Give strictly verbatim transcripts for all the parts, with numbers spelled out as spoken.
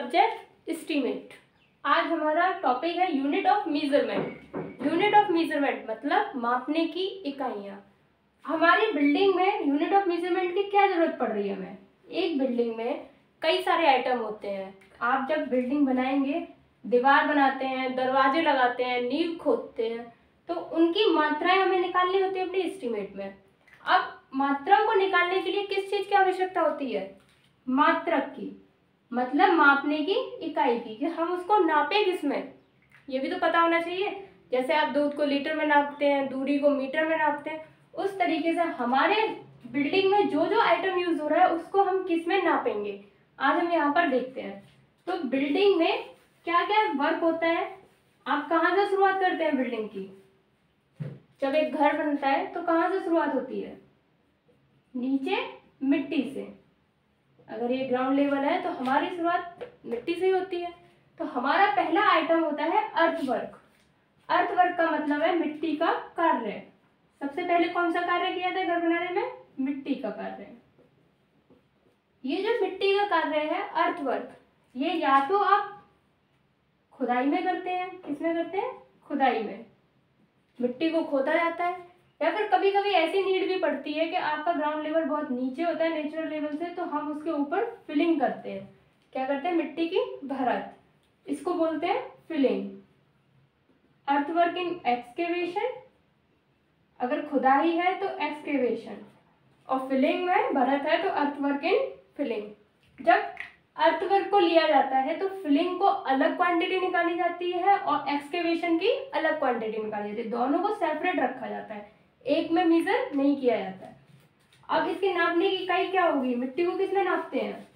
Subject estimate. आज हमारा topic है unit of measurement. Unit of measurement मतलब मापने की इकाइयाँ। हमारी बिल्डिंग में यूनिट ऑफ मेजरमेंट की क्या ज़रूरत पड़ रही है हमें? एक बिल्डिंग में कई सारे आइटम होते हैं। आप जब बिल्डिंग बनाएंगे, दीवार बनाते हैं, दरवाजे लगाते हैं, नींव खोदते हैं, तो उनकी मात्राएं हमें निकालनी होती है अपने एस्टीमेट में। अब मात्राओं को निकालने के लिए किस चीज़ की आवश्यकता होती है? मात्रक की, मतलब मापने की इकाई की, कि हम उसको नापें किसमें, ये भी तो पता होना चाहिए। जैसे आप दूध को लीटर में नापते हैं, दूरी को मीटर में नापते हैं, उस तरीके से हमारे बिल्डिंग में जो जो आइटम यूज हो रहा है उसको हम किस में नापेंगे, आज हम यहाँ पर देखते हैं। तो बिल्डिंग में क्या क्या वर्क होता है, आप कहाँ से शुरुआत करते हैं बिल्डिंग की? जब एक घर बनता है तो कहाँ से शुरुआत होती है? नीचे मिट्टी से। अगर ये ग्राउंड लेवल है तो हमारी शुरुआत मिट्टी से ही होती है। तो हमारा पहला आइटम होता है अर्थवर्क। अर्थवर्क का मतलब है मिट्टी का कार्य। सबसे पहले कौन सा कार्य किया था घर बनाने में? मिट्टी का कार्य। ये जो मिट्टी का कार्य है अर्थवर्क, ये या तो आप खुदाई में करते हैं। किसमें करते हैं? खुदाई में। मिट्टी को खोदा जाता है, या फिर कभी कभी ऐसी नीड भी पड़ती है कि आपका ग्राउंड लेवल बहुत नीचे होता है नेचुरल लेवल से, तो हम उसके ऊपर फिलिंग करते हैं। क्या करते हैं? मिट्टी की भरत, इसको बोलते हैं फिलिंग। अर्थवर्क इन एक्सकेवेशन, अगर खुदाई है तो एक्सकेवेशन, और फिलिंग में भरत है तो अर्थवर्क इन फिलिंग। जब अर्थवर्क को लिया जाता है तो फिलिंग को अलग क्वांटिटी निकाली जाती है और एक्सकेवेशन की अलग क्वांटिटी निकाली जाती है। दोनों को सेपरेट रखा जाता है, एक में मेजर नहीं किया जाता है। अब इसकी नापने की इकाई क्या होगी? मिट्टी को किसमें नापते हैं?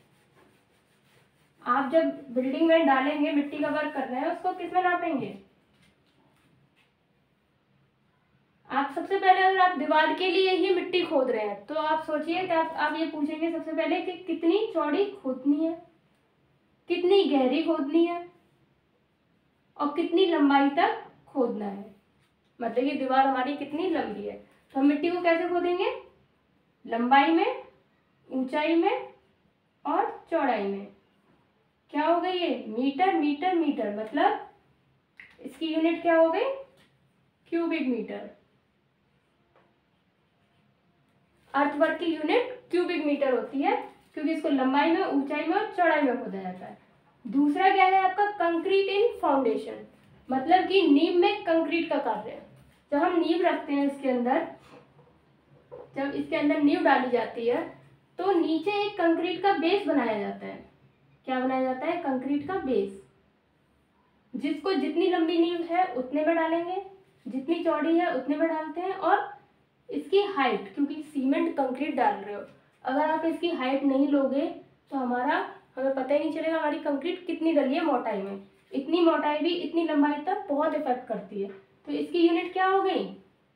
आप जब बिल्डिंग में डालेंगे, मिट्टी का वर्क कर रहे हैं, उसको किसमें नापेंगे? आप सबसे पहले अगर आप दीवार के लिए ही मिट्टी खोद रहे हैं तो आप सोचिए कि आप आप ये पूछेंगे सबसे पहले कि कितनी चौड़ी खोदनी है, कितनी गहरी खोदनी है, और कितनी लंबाई तक खोदना है। मतलब ये दीवार हमारी कितनी लंबी है। तो हम मिट्टी को कैसे खोदेंगे? लंबाई में, ऊंचाई में और चौड़ाई में। क्या हो गई ये? मीटर मीटर मीटर, मतलब इसकी यूनिट क्या हो गई? Cubic metre. अर्थवर्क की यूनिट क्यूबिक मीटर होती है, क्योंकि इसको लंबाई में, ऊंचाई में और चौड़ाई में खोदा जाता है। दूसरा क्या है आपका? कंक्रीट इन फाउंडेशन, मतलब कि नींव में कंक्रीट का कार्य। जब हम नींव रखते हैं इसके अंदर, जब इसके अंदर नींव डाली जाती है तो नीचे एक कंक्रीट का बेस बनाया जाता है। क्या बनाया जाता है? कंक्रीट का बेस, जिसको जितनी लंबी नींव है उतने में डालेंगे, जितनी चौड़ी है उतने में डालते हैं। और इसकी हाइट, क्योंकि सीमेंट कंक्रीट डाल रहे हो, अगर आप इसकी हाइट नहीं लोगे तो हमारा हमें पता ही नहीं चलेगा हमारी कंक्रीट कितनी डली है मोटाई में। इतनी मोटाई भी इतनी लंबाई तक बहुत इफेक्ट करती है। तो इसकी यूनिट क्या हो गई?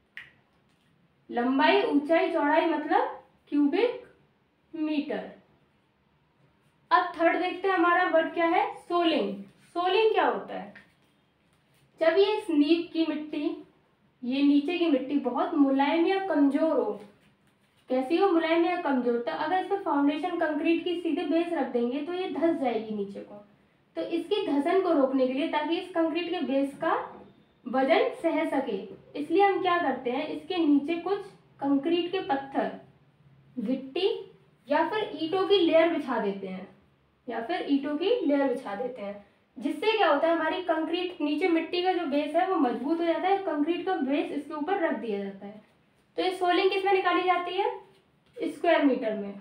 लंबाई, ऊंचाई, चौड़ाई, मतलब क्यूबिक मीटर। अब थर्ड देखते हैं हमारा वर्क क्या है? सोलिंग। सोलिंग क्या होता है? जब ये इस नींव की मिट्टी, ये नीचे की मिट्टी बहुत मुलायम या कमजोर हो, कैसी हो? मुलायम या कमजोर, तो अगर इस पर फाउंडेशन कंक्रीट की सीधे बेस रख देंगे तो ये धंस जाएगी नीचे को। तो इसकी धसन को रोकने के लिए, ताकि इस कंक्रीट के बेस का वजन सह सके, इसलिए हम क्या करते हैं? इसके नीचे कुछ कंक्रीट के पत्थर, गिट्टी या फिर ईंटों की लेयर बिछा देते हैं, या फिर ईंटों की लेयर बिछा देते हैं। जिससे क्या होता है? हमारी कंक्रीट, नीचे मिट्टी का जो बेस है वो मजबूत हो जाता है, कंक्रीट का बेस इसके ऊपर रख दिया जाता है। तो ये सोलिंग किसमें निकाली जाती है? स्क्वायर मीटर में।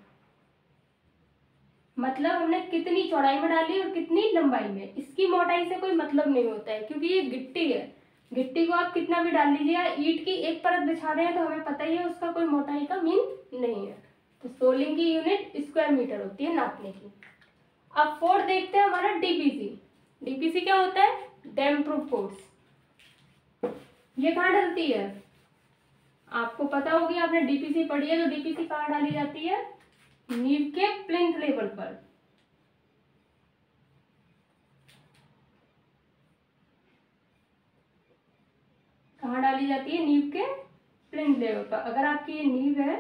मतलब हमने कितनी चौड़ाई में डाली और कितनी लंबाई में। इसकी मोटाई से कोई मतलब नहीं होता है, क्योंकि ये गिट्टी है। गिट्टी को आप कितना भी डाल लीजिए, या ईंट की एक परत बिछा रहे हैं तो हमें पता ही है उसका कोई मोटाई का मीन नहीं है। तो सोलिंग की यूनिट स्क्वायर मीटर होती है नापने की। अब फोर्थ देखते हैं हमारा डीपीसी। डीपीसी क्या होता है? Damp proof course. ये कहाँ डलती है? आपको पता होगी, आपने डीपीसी पढ़ी है। तो डीपीसी कहाँ डाली जाती है? नींव के प्लिंथ लेवल पर। कहाँ डाली जाती है? नींव के प्लिंथ लेवल पर। अगर आपकी ये नींव है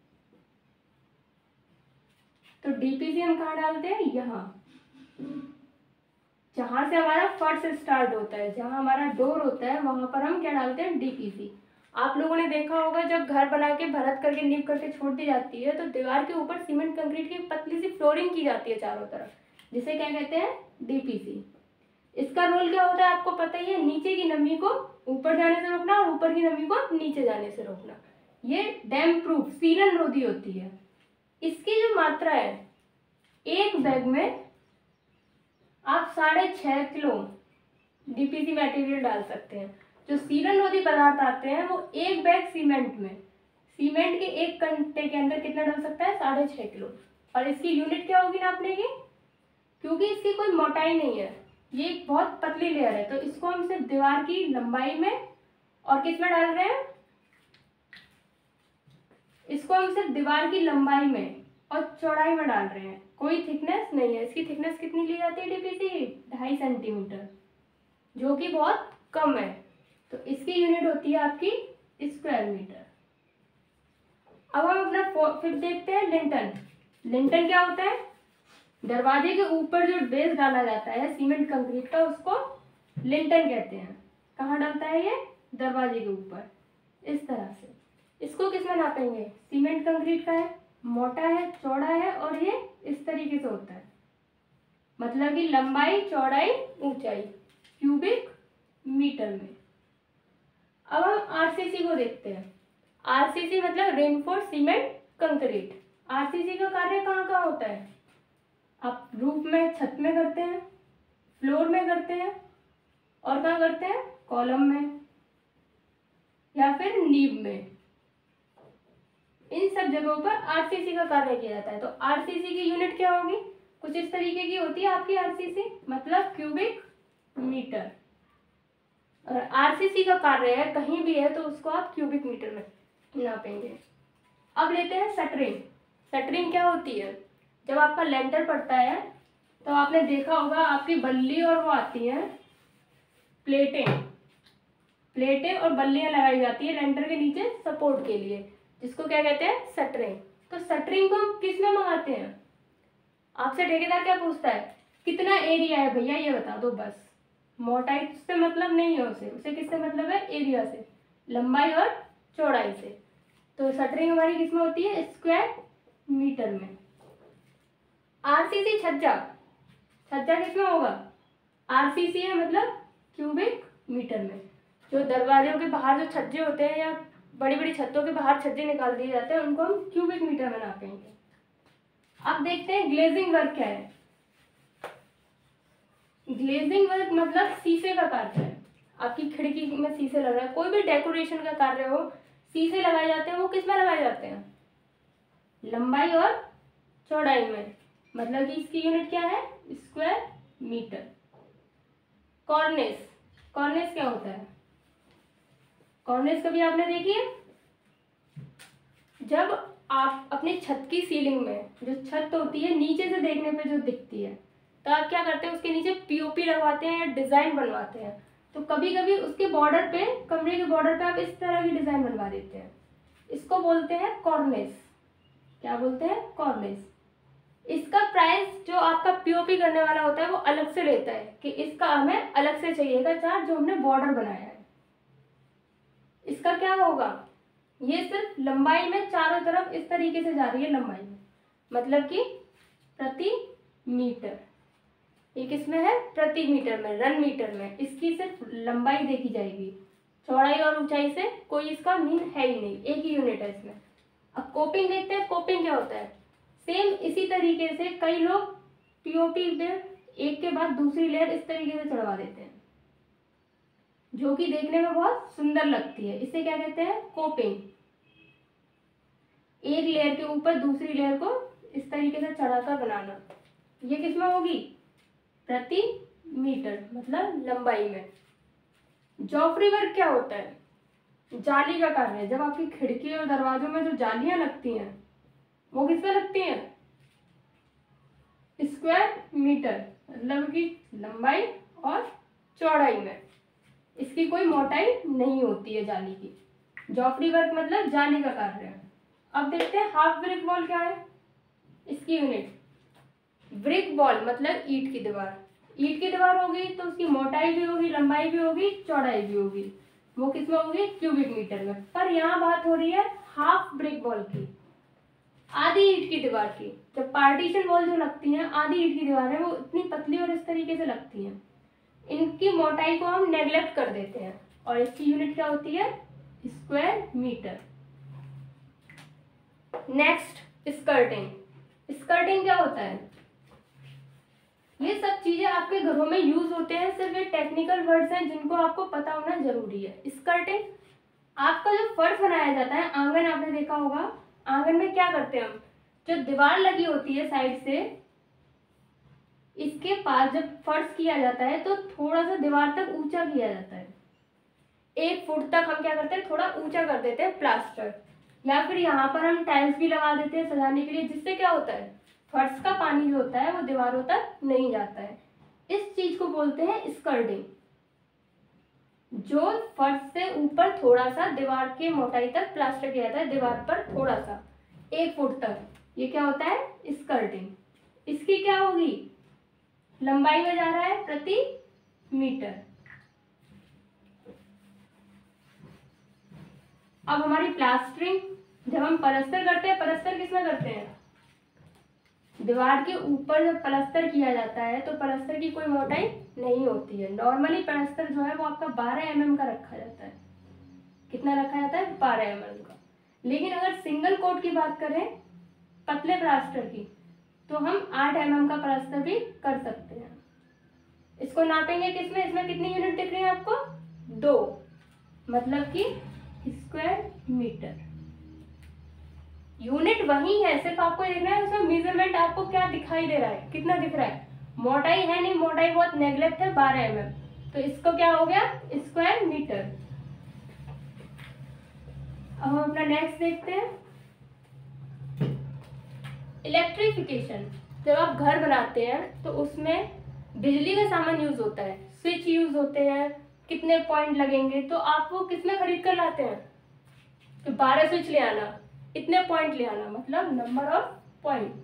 तो डीपीसी हम कहाँ डालते हैं? यहाँ। जहाँ से हमारा फर्श स्टार्ट होता है, जहाँ हमारा डोर होता है, वहाँ पर हम क्या डालते हैं, डीपीसी। आप लोगों ने देखा होगा जब घर बना के भरत करके नींव करके छोड़ दी जाती है तो दीवार के ऊपर सीमेंट कंक्रीट की पतली सी फ्लोरिंग की जाती है चारों तरफ, जिसे क्या कहते हैं, डीपीसी। इसका रोल क्या होता है आपको पता ही है, नीचे की नमी को ऊपर जाने से रोकना और ऊपर की नमी को नीचे जाने से रोकना। ये डैम प्रूफ, सीलन रोधी होती है। इसकी जो मात्रा है, एक बैग में आप साढ़े छः किलो डीपीसी मटेरियल डाल सकते हैं। जो सीलन रोधी पदार्थ आते हैं वो एक बैग सीमेंट में, सीमेंट के एक घंटे के अंदर कितना डाल सकता है, साढ़े छः किलो। और इसकी यूनिट क्या होगी नापने की, क्योंकि इसकी कोई मोटाई नहीं है, ये एक बहुत पतली लेयर है, तो इसको हम सिर्फ दीवार की लंबाई में और किस में डाल रहे हैं, इसको हम सिर्फ दीवार की लंबाई में और चौड़ाई में डाल रहे हैं, कोई थिकनेस नहीं है। इसकी थिकनेस कितनी ली जाती है डीपीसी, ढाई सेंटीमीटर, जो कि बहुत कम है। तो इसकी यूनिट होती है आपकी स्क्वायर मीटर। अब हम अपना फिर देखते हैं लिंटन। लिंटन क्या होता है, दरवाजे के ऊपर जो बेस डाला जाता है सीमेंट कंक्रीट का, उसको लिंटन कहते हैं। कहाँ डालता है ये, दरवाजे के ऊपर, इस तरह से। इसको किस में नापेंगे, सीमेंट कंक्रीट का है, मोटा है, चौड़ा है, और ये इस तरीके से होता है, मतलब कि लंबाई, चौड़ाई, ऊंचाई, क्यूबिक मीटर में। अब हम आरसीसी को देखते हैं। आरसीसी मतलब रेनफोर्स सीमेंट कंक्रीट। आरसीसी का कार्य कहाँ कहाँ होता है, आप रूफ में, छत में करते हैं, फ्लोर में करते हैं, और कहाँ करते हैं, कॉलम में या फिर नींव में। इन सब जगहों पर आरसीसी का कार्य किया जाता है। तो आरसीसी की यूनिट क्या होगी, कुछ इस तरीके की होती है आपकी आरसीसी, मतलब क्यूबिक मीटर। और आरसीसी का कार्य है कहीं भी है तो उसको आप क्यूबिक मीटर में नापेंगे। अब लेते हैं शटरिंग। शटरिंग क्या होती है, जब आपका लेंटर पड़ता है तो आपने देखा होगा आपकी बल्ली और वो आती हैं प्लेटें, प्लेटें और बल्लियां लगाई जाती है लेंटर के नीचे सपोर्ट के लिए, जिसको क्या कहते हैं, शटरिंग। तो शटरिंग को हम किस में मंगाते हैं, आपसे ठेकेदार क्या पूछता है, कितना एरिया है भैया ये बता दो, बस। मोटाई से मतलब नहीं है उसे, उसे किससे मतलब है, एरिया से, लंबाई और चौड़ाई से। तो शटरिंग हमारी किस में होती है, स्क्वायर मीटर में। आरसीसी छज्जा, छज्जा किसमें होगा, आरसीसी है मतलब क्यूबिक मीटर में। जो दरवाजों के बाहर जो छज्जे होते हैं या बड़ी बड़ी छतों के बाहर छज्जे निकाल दिए जाते हैं, उनको हम क्यूबिक मीटर में नापेंगे। अब देखते हैं ग्लेजिंग वर्क क्या है। ग्लेजिंग वर्क मतलब शीशे का कार्य है। आपकी खिड़की में शीशे लग रहा है, कोई भी डेकोरेशन का कार्य हो, शीशे लगाए जाते हैं, वो किस में लगाए जाते हैं, लंबाई और चौड़ाई में, मतलब कि इसकी यूनिट क्या है, स्क्वायर मीटर। कॉर्निस, कॉर्निस क्या होता है, कॉर्निस कभी आपने देखी है, जब आप अपनी छत की सीलिंग में, जो छत होती है नीचे से देखने पे जो दिखती है, तो आप क्या करते हैं, उसके नीचे पीओपी लगवाते हैं या डिज़ाइन बनवाते हैं। तो कभी कभी उसके बॉर्डर पे, कमरे के बॉर्डर पे आप इस तरह की डिज़ाइन बनवा देते हैं, इसको बोलते हैं कॉर्निस। क्या बोलते हैं, कॉर्निस। इसका प्राइस जो आपका पीओपी करने वाला होता है वो अलग से लेता है कि इसका हमें अलग से चाहिएगा चार्ज, जो हमने बॉर्डर बनाया है। इसका क्या होगा, ये सिर्फ लंबाई में चारों तरफ इस तरीके से जा रही है लंबाई में, मतलब कि प्रति मीटर। ये किसमें है, प्रति मीटर में, रन मीटर में। इसकी सिर्फ लंबाई देखी जाएगी, चौड़ाई और ऊंचाई से कोई इसका मीन है ही नहीं, एक ही यूनिट है इसमें। अब कोपिंग देखते हैं, कोपिंग क्या होता है। सेम इसी तरीके से कई लोग पीओपी पे एक के बाद दूसरी लेयर इस तरीके से चढ़वा देते हैं, जो कि देखने में बहुत सुंदर लगती है। इसे क्या कहते हैं, कोपिंग। एक लेयर के ऊपर दूसरी लेयर को इस तरीके से चढ़ाकर बनाना। ये किसमें होगी, प्रति मीटर, मतलब लंबाई में। जॉफरी वर्क क्या होता है, जाली का कार्य है। जब आपकी खिड़की और दरवाजों में जो जालियां लगती हैं वो किसमें लगती हैं, स्क्वायर मीटर, मतलब कि लंबाई और चौड़ाई में। इसकी कोई मोटाई नहीं होती है जाली की। जॉफरी वर्क मतलब जाली का कार्य है। अब देखते हैं हाफ ब्रिक वॉल क्या है, इसकी यूनिट। ब्रिक वॉल मतलब ईंट की दीवार, ईंट की दीवार होगी तो उसकी मोटाई भी होगी, लंबाई भी होगी, चौड़ाई भी होगी, वो किस में होगी, क्यूबिक मीटर में। पर यहाँ बात हो रही है हाफ ब्रिक वॉल की, आधी ईंट की दीवार की। जब पार्टीशन वॉल जो लगती है, आधी ईंट की दीवार है, वो इतनी पतली और इस तरीके से लगती हैं, इनकी मोटाई को हम नेग्लेक्ट कर देते हैं और इसकी यूनिट क्या होती है, square metre. Next skirting. Skirting क्या होता है, ये सब चीजें आपके घरों में यूज होते हैं, सिर्फ ये टेक्निकल वर्ड्स हैं जिनको आपको पता होना जरूरी है। स्कर्टिंग आपका जो फर्श बनाया जाता है, आंगन आपने देखा होगा, आंगन में क्या करते हैं हम, जो दीवार लगी होती है साइड से, इसके पास जब फर्श किया जाता है तो थोड़ा सा दीवार तक ऊंचा किया जाता है, एक फुट तक हम क्या करते हैं, थोड़ा ऊंचा कर देते हैं प्लास्टर, या फिर यहाँ पर हम टाइल्स भी लगा देते हैं सजाने के लिए, जिससे क्या होता है, फर्श का पानी जो होता है वो दीवारों तक नहीं जाता है। इस चीज को बोलते हैं स्कर्टिंग, जो फर्श से ऊपर थोड़ा सा दीवार के मोटाई तक प्लास्टर किया जाता है, दीवार पर थोड़ा सा एक फुट तक, ये क्या होता है, स्कर्टिंग। इसकी क्या होगी, लंबाई में जा रहा है प्रति मीटर। अब हमारी प्लास्टरिंग, जब हम पलस्तर करते हैं, पलस्तर किसमें करते हैं, दीवार के ऊपर जब पलस्तर किया जाता है तो पलस्तर की कोई मोटाई नहीं होती है। नॉर्मली पलस्तर जो है वो आपका बारह एम एम का रखा जाता है, कितना रखा जाता है, बारह एम एम का। लेकिन अगर सिंगल कोट की बात करें पतले प्लास्टर की, तो हम आठ एम एम का प्लास्टर भी कर सकते हैं। इसको नापेंगे किसमें, इसमें कितनी यूनिट दिख रही है आपको, दो, मतलब कि स्क्वायर मीटर। यूनिट वही है, सिर्फ आपको देखना है उसमें मेजरमेंट आपको क्या दिखाई दे रहा है, कितना दिख रहा है, मोटाई है नहीं, मोटाई बहुत नेग्लेक्ट है, बारह एम एम, तो इसको क्या हो गया, स्क्वायर मीटर। अब हम अपना नेक्स्ट देखते हैं, इलेक्ट्रिफिकेशन। जब आप घर बनाते हैं तो उसमें बिजली का सामान यूज होता है, स्विच यूज होते हैं, कितने पॉइंट लगेंगे, तो आप वो किसमें खरीद कर लाते हैं, तो बारह स्विच ले आना, इतने पॉइंट ले आना, मतलब नंबर ऑफ पॉइंट।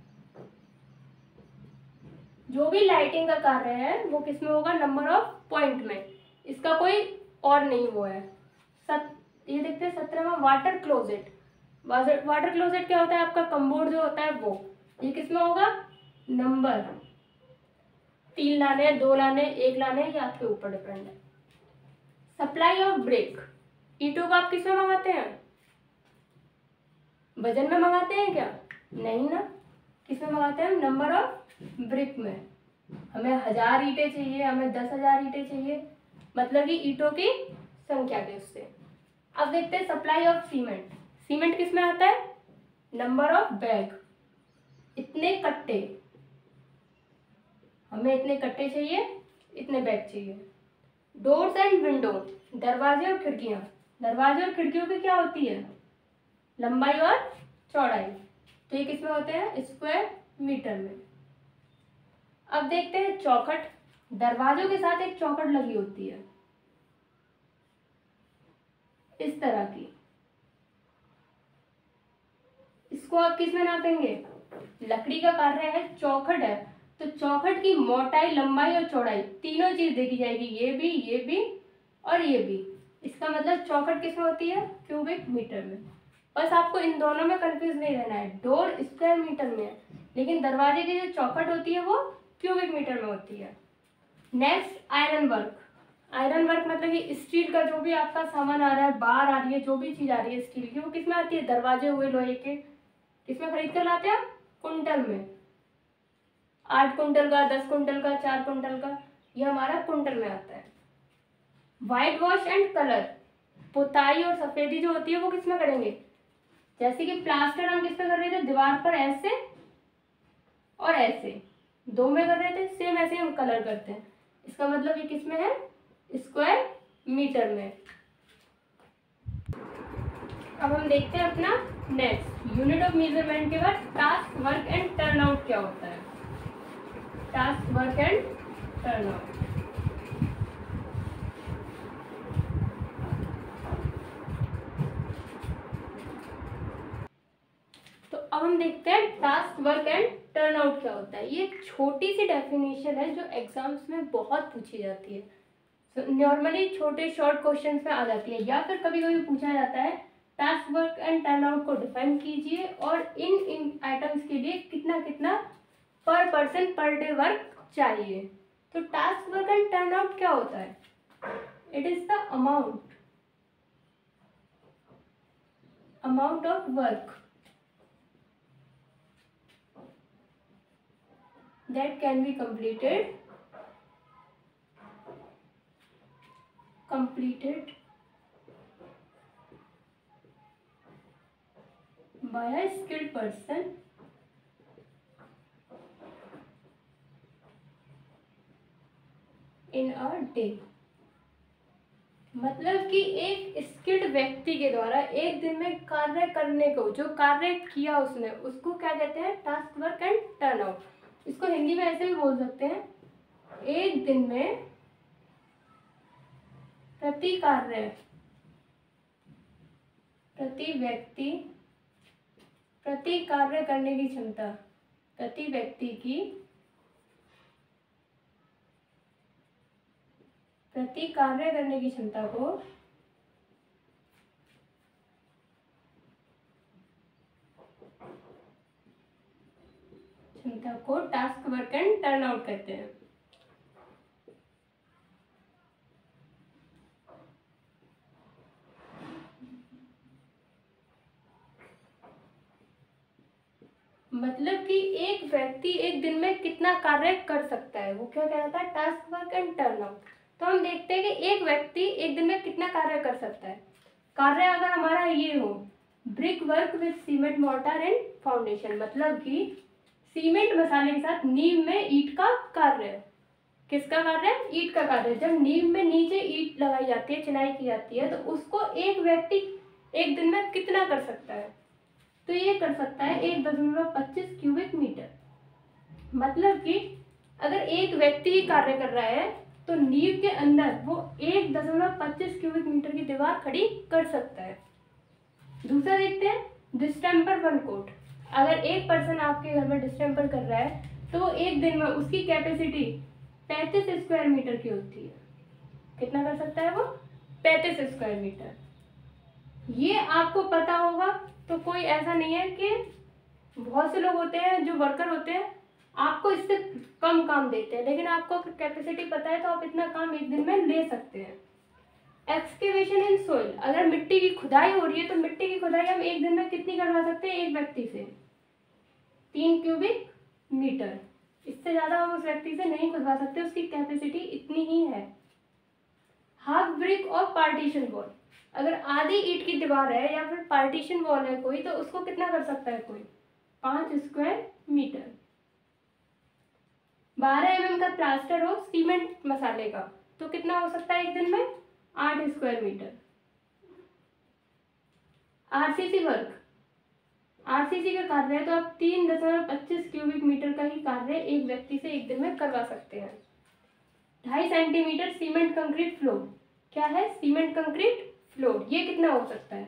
जो भी लाइटिंग का कार्य है वो किसमें होगा, नंबर ऑफ पॉइंट में, इसका कोई और नहीं वो है। सत, ये देखते हैं सत्रहवां, वाटर क्लोजेट। वाटर क्लोजेट क्या होता है, आपका कम्बोर्ड जो होता है वो, ये किसमें होगा, नंबर, तीन लाने, दो लाने, एक लाने, ये आपके ऊपर डिपेंड है। सप्लाई ऑफ ब्रिक, ईंटों को आप किसमें मंगाते हैं, वजन में मंगाते हैं क्या, नहीं ना, किसमें मंगाते हैं, नंबर ऑफ ब्रिक में। हमें हजार ईंटें चाहिए, हमें दस हजार ईंटें चाहिए, मतलब कि ईंटों की संख्या के उससे। अब देखते हैं सप्लाई ऑफ सीमेंट। सीमेंट किसमें आता है, नंबर ऑफ बैग, इतने कट्टे, हमें इतने कट्टे चाहिए, इतने बैग चाहिए। डोर्स एंड विंडो, दरवाजे और खिड़कियां, दरवाजे और खिड़कियों की क्या होती है, लंबाई और चौड़ाई, तो ये किसमें होते हैं, स्क्वायर मीटर में। अब देखते हैं चौखट। दरवाजों के साथ एक चौखट लगी होती है इस तरह की, इसको आप किसमें नापेंगे, लकड़ी का कार्य है, चौखट है, तो चौखट की मोटाई, लंबाई और चौड़ाई तीनों चीज देखी जाएगी, ये भी, ये भी और ये भी। इसका मतलब चौखट किसमें होती है, क्यूबिक मीटर में। बस आपको इन दोनों में कंफ्यूज नहीं रहना है, डोर स्क्वायर मीटर में है, लेकिन दरवाजे की जो चौखट होती है वो क्यूबिक मीटर में होती है। Next iron work. Iron work मतलब कि स्टील का जो भी आपका सामान आ रहा है, बार आ रही है, जो भी चीज आ रही है स्टील की, वो किसमें आती है, दरवाजे हुए लोहे के, किसमें खरीद कर लाते हैं, कुंटल में, आठ कुंटल का, दस कुंटल का, चार कुंटल का, ये हमारा कुंटल में आता है। व्हाइट वॉश एंड कलर, पुताई और सफेदी जो होती है वो किसमें करेंगे, जैसे कि प्लास्टर हम किस पे कर रहे थे, दीवार पर ऐसे और ऐसे दो में कर रहे थे, सेम ऐसे हम कलर करते हैं। इसका मतलब ये किसमें है, स्क्वायर मीटर में। अब हम देखते हैं अपना नेक्स्ट यूनिट ऑफ मेजरमेंट के बाद टास्क, वर्क एंड टर्नआउट क्या होता है। Task, work and turnout. तो अब हम देखते हैं टास्क, वर्क एंड टर्नआउट क्या होता है। ये छोटी सी डेफिनेशन है जो एग्जाम्स में बहुत पूछी जाती है। नॉर्मली so, छोटे शॉर्ट क्वेश्चंस में आ जाती है, या फिर कभी कभी पूछा जाता है task work and turn out को डिफाइन कीजिए और इन इन आइटम्स के लिए कितना कितना पर पर्सन पर डे वर्क चाहिए। तो task work and turn out क्या होता है? It is the amount amount of work that can be completed completed by a skilled person in a day। मतलब कि एक स्किल्ड व्यक्ति के द्वारा एक दिन में कार्य करने को, जो कार्य किया उसने, उसको क्या कहते हैं? Task work and turn out. इसको हिंदी में ऐसे भी बोल सकते हैं, एक दिन में प्रति कार्य प्रति व्यक्ति प्रति कार्य करने की क्षमता, प्रति व्यक्ति की प्रति कार्य करने की क्षमता को क्षमता को task work and turn out कहते हैं। मतलब कि एक व्यक्ति एक दिन में कितना कार्य कर सकता है, वो क्या कहलाता है? Task work and turn out. तो हम देखते हैं कि एक व्यक्ति एक दिन में कितना कार्य कर सकता है। कार्य अगर हमारा ये हो, brick work with cement mortar and foundation, मतलब कि सीमेंट मसाले के साथ नींव में ईंट का कार्य। किसका कार्य? ईंट का कार्य। जब नींव में नीचे ईंट लगाई जाती है, चिनाई की जाती है, तो उसको एक व्यक्ति एक दिन में कितना कर सकता है? तो ये कर सकता है एक दशमलव पच्चीस क्यूबिक मीटर। मतलब कि अगर एक व्यक्ति ही कार्य कर रहा है तो नींव के अंदर वो एक दशमलव पच्चीस क्यूबिक मीटर की दीवार खड़ी कर सकता है। दूसरा देखते हैं, डिस्टेम्पर वन कोट। अगर एक पर्सन आपके घर में डिस्टेम्पर कर रहा है तो एक दिन में उसकी कैपेसिटी पैंतीस स्क्वायर मीटर की होती है। कितना कर सकता है वो? पैंतीस स्क्वायर मीटर। ये आपको पता होगा तो कोई ऐसा नहीं है कि बहुत से लोग होते हैं जो वर्कर होते हैं आपको इससे कम काम देते हैं, लेकिन आपको कैपेसिटी पता है तो आप इतना काम एक दिन में ले सकते हैं। एक्सकेवेशन इन सोइल, अगर मिट्टी की खुदाई हो रही है तो मिट्टी की खुदाई हम एक दिन में कितनी करवा सकते हैं? एक व्यक्ति से तीन क्यूबिक मीटर। इससे ज़्यादा हम उस व्यक्ति से नहीं खुदवा सकते, उसकी कैपेसिटी इतनी ही है। हाफ ब्रिक और पार्टीशन वॉल, अगर आधी ईंट की दीवार है या फिर पार्टीशन वॉल है कोई, तो उसको कितना कर सकता है कोई? पाँच स्क्वायर मीटर। बारह एम एम का प्लास्टर हो सीमेंट मसाले का तो कितना हो सकता है एक दिन में? आठ square metre. RCC work, RCC का कार्य है तो आप तीन दशमलव पच्चीस क्यूबिक मीटर का ही कार्य एक व्यक्ति से एक दिन में करवा सकते हैं। ढाई सेंटीमीटर सीमेंट कंक्रीट फ्लोर, क्या है? Cement concrete floor. ये कितना हो सकता है?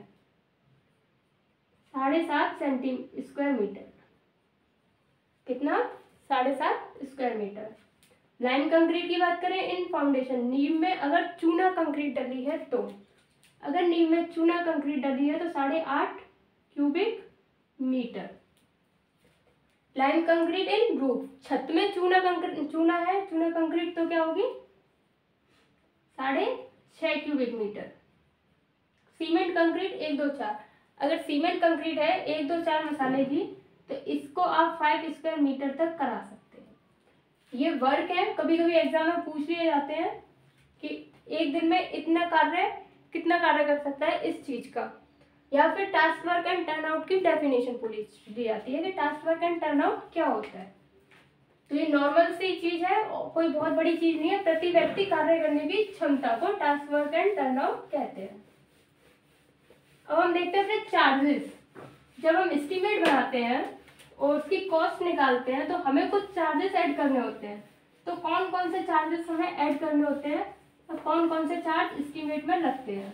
साढ़े सात सेंटी स्क्वायर मीटर। कितना? साढ़े सात स्क्वायर मीटर। लाइन कंक्रीट की बात करें, इन फाउंडेशन, नींव में अगर चूना कंक्रीट डली है तो, अगर नींव में चूना कंक्रीट डली है तो साढ़े आठ cubic metre. Lime concrete in roof, छत में चूना कंक्रीट चूना है चूना कंक्रीट तो क्या होगी? साढ़े छह क्यूबिक मीटर। सीमेंट कंक्रीट एक दो चार, अगर सीमेंट कंक्रीट है एक दो चार मसाले की तो इसको आप फाइव स्क्वायर मीटर तक करा सकते हैं। ये वर्क है, कभी कभी एग्जाम में पूछ लिए जाते हैं कि एक दिन में इतना कार्य कितना कार्य कर सकता है इस चीज का, या फिर task work and turn out की डेफिनेशन पूछ दी जाती है कि task work and turn out क्या होता है। तो ये नॉर्मल सी चीज है, कोई बहुत बड़ी चीज नहीं है। प्रति व्यक्ति कार्य करने की क्षमता को task work and turn out कहते हैं। अब हम देखते हैं फिर चार्जेस। जब हम एस्टीमेट बनाते हैं और उसकी कॉस्ट निकालते हैं तो हमें कुछ चार्जेस ऐड करने होते हैं। तो कौन कौन से चार्जेस हमें ऐड करने होते हैं और तो कौन कौन से चार्ज एस्टीमेट में लगते हैं?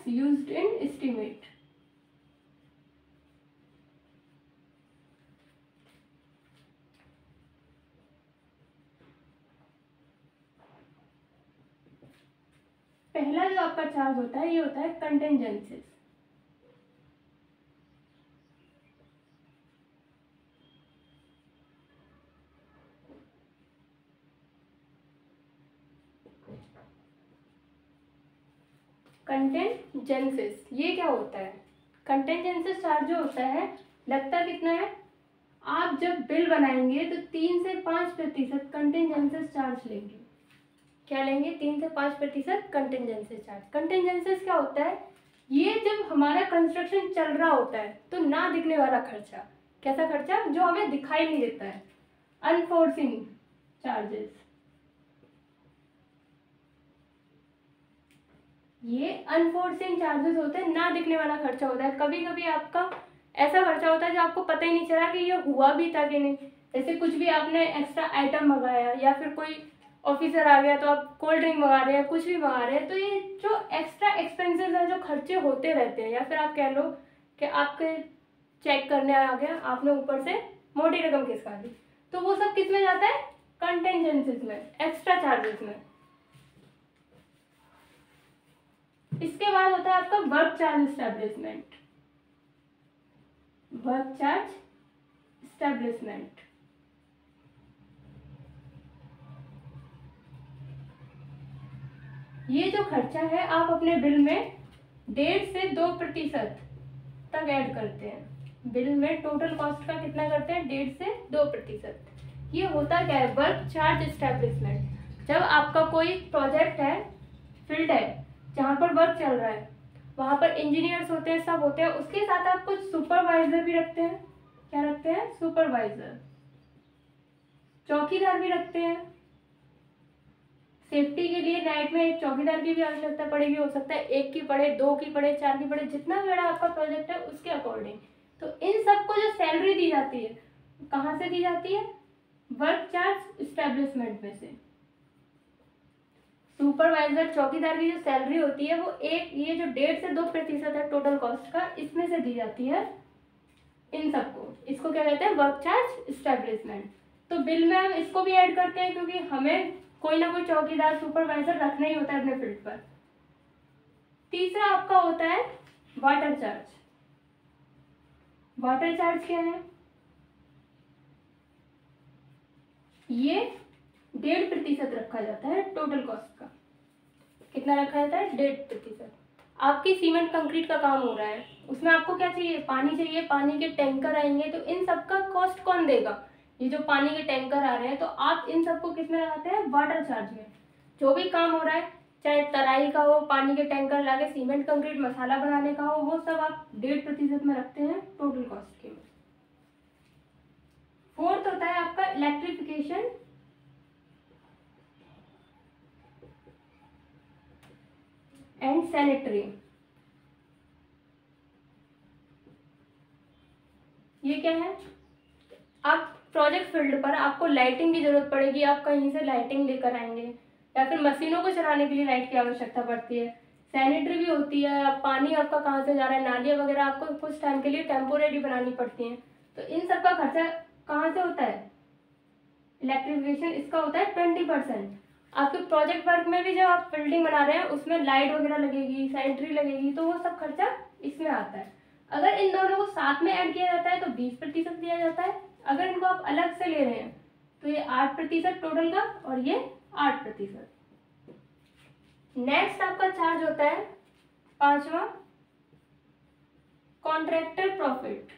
Charts used in estimate. पहला जो आपका चार्ज होता है ये होता है कंटिंजेंसीज। कंटिंजेंसीज ये क्या होता है? कंटिंजेंसीज चार्ज जो होता है लगता कितना है, आप जब बिल बनाएंगे तो तीन से पाँच प्रतिशत कंटिंजेंसीज चार्ज लेंगे। क्या लेंगे? तीन से पाँच प्रतिशत कंटिंजेंसी चार्ज। कंटिंजेंसीज क्या होता है? ये जब हमारा कंस्ट्रक्शन चल रहा होता है तो ना दिखने वाला खर्चा। कैसा खर्चा? जो हमें दिखाई नहीं देता है, अनफोर्सिंग चार्जेस। ये अनफोर्सिंग चार्जेस होते हैं, ना दिखने वाला खर्चा होता है। कभी कभी आपका ऐसा खर्चा होता है जो आपको पता ही नहीं चला कि ये हुआ भी था कि नहीं। जैसे कुछ भी आपने एक्स्ट्रा आइटम मंगाया या फिर कोई ऑफिसर आ गया तो आप कोल्ड ड्रिंक मंगा रहे हैं, कुछ भी मंगा रहे हैं, तो ये जो एक्स्ट्रा एक्सपेंसेस हैं जो खर्चे होते रहते हैं, या फिर आप कह लो कि आपके चेक करने आ गया, आपने ऊपर से मोटी रकम खिसका दी, तो वो सब किस में जाता है? कंटिंजेंसीज में, एक्स्ट्रा चार्जेस में। इसके बाद होता है आपका work charge establishment. Work charge establishment ये जो खर्चा है आप अपने बिल में डेढ़ से दो प्रतिशत तक ऐड करते हैं। बिल में टोटल कॉस्ट का कितना करते हैं? डेढ़ से दो प्रतिशत। ये होता क्या है? Work charge establishment. जब आपका कोई प्रोजेक्ट है, फील्ड है जहाँ पर वर्क चल रहा है, वहाँ पर इंजीनियर्स होते हैं, सब होते हैं, उसके साथ आप कुछ सुपरवाइजर भी रखते हैं। क्या रखते हैं? सुपरवाइजर। चौकीदार भी रखते हैं। सेफ्टी के लिए नाइट में एक चौकीदार की भी आवश्यकता पड़ेगी। हो सकता है एक की पड़े, दो की पड़े, चार की पड़े, जितना भी बड़ा आपका प्रोजेक्ट है उसके अकॉर्डिंग। तो इन सबको जो सैलरी दी जाती है कहाँ से दी जाती है? वर्क चार्ज एस्टेब्लिशमेंट में से। सुपरवाइजर, चौकीदार की जो सैलरी होती है वो एक ये जो डेढ़ से दो प्रतिशत है टोटल कॉस्ट का, इसमें से दी जाती है इन सबको। इसको क्या कहते हैं? Work charge establishment. तो बिल में हम इसको भी ऐड करते हैं क्योंकि हमें कोई ना कोई चौकीदार, सुपरवाइजर रखना ही होता है अपने फील्ड पर। तीसरा आपका होता है वाटर चार्ज। वाटर चार्ज क्या है? ये डेढ़ प्रतिशत रखा जाता है टोटल कॉस्ट का। कितना रखा जाता है? डेढ़ प्रतिशत। आपकी सीमेंट कंक्रीट का काम हो रहा है, उसमें आपको क्या चाहिए? पानी चाहिए। पानी के टैंकर आएंगे, तो इन सबका कॉस्ट कौन देगा? ये जो पानी के टैंकर आ रहे हैं, तो आप इन सबको किस में लगाते हैं? वाटर चार्ज में। जो भी काम हो रहा है, चाहे तराई का हो, पानी के टैंकर लाके सीमेंट कंक्रीट मसाला बनाने का हो, वो सब आप डेढ़ प्रतिशत में रखते हैं टोटल कॉस्ट के में। फोर्थ होता है आपका इलेक्ट्रिफिकेशन एंड सैनिटरी। ये क्या है? आप प्रोजेक्ट फील्ड पर आपको लाइटिंग की जरूरत पड़ेगी, आप कहीं से लाइटिंग लेकर आएंगे, या फिर मशीनों को चलाने के लिए लाइट की आवश्यकता पड़ती है। सैनिटरी भी होती है, पानी आपका कहाँ से जा रहा है, नालियाँ वगैरह आपको कुछ टाइम के लिए टेम्पोरेरी बनानी पड़ती हैं। तो इन सब का खर्चा कहाँ से होता है? इलेक्ट्रिफिकेशन इसका होता है ट्वेंटी परसेंट। आपके प्रोजेक्ट वर्क में भी जब आप बिल्डिंग बना रहे हैं उसमें लाइट वगैरह लगेगी, सैनिटरी लगेगी, तो वो सब खर्चा इसमें आता है। अगर इन दोनों को साथ में ऐड किया जाता है तो बीस प्रतिशत दिया जाता है। अगर इनको आप अलग से ले रहे हैं तो ये आठ प्रतिशत टोटल का, और ये आठ प्रतिशत। नेक्स्ट आपका चार्ज होता है पांचवा, कॉन्ट्रैक्टर प्रॉफिट।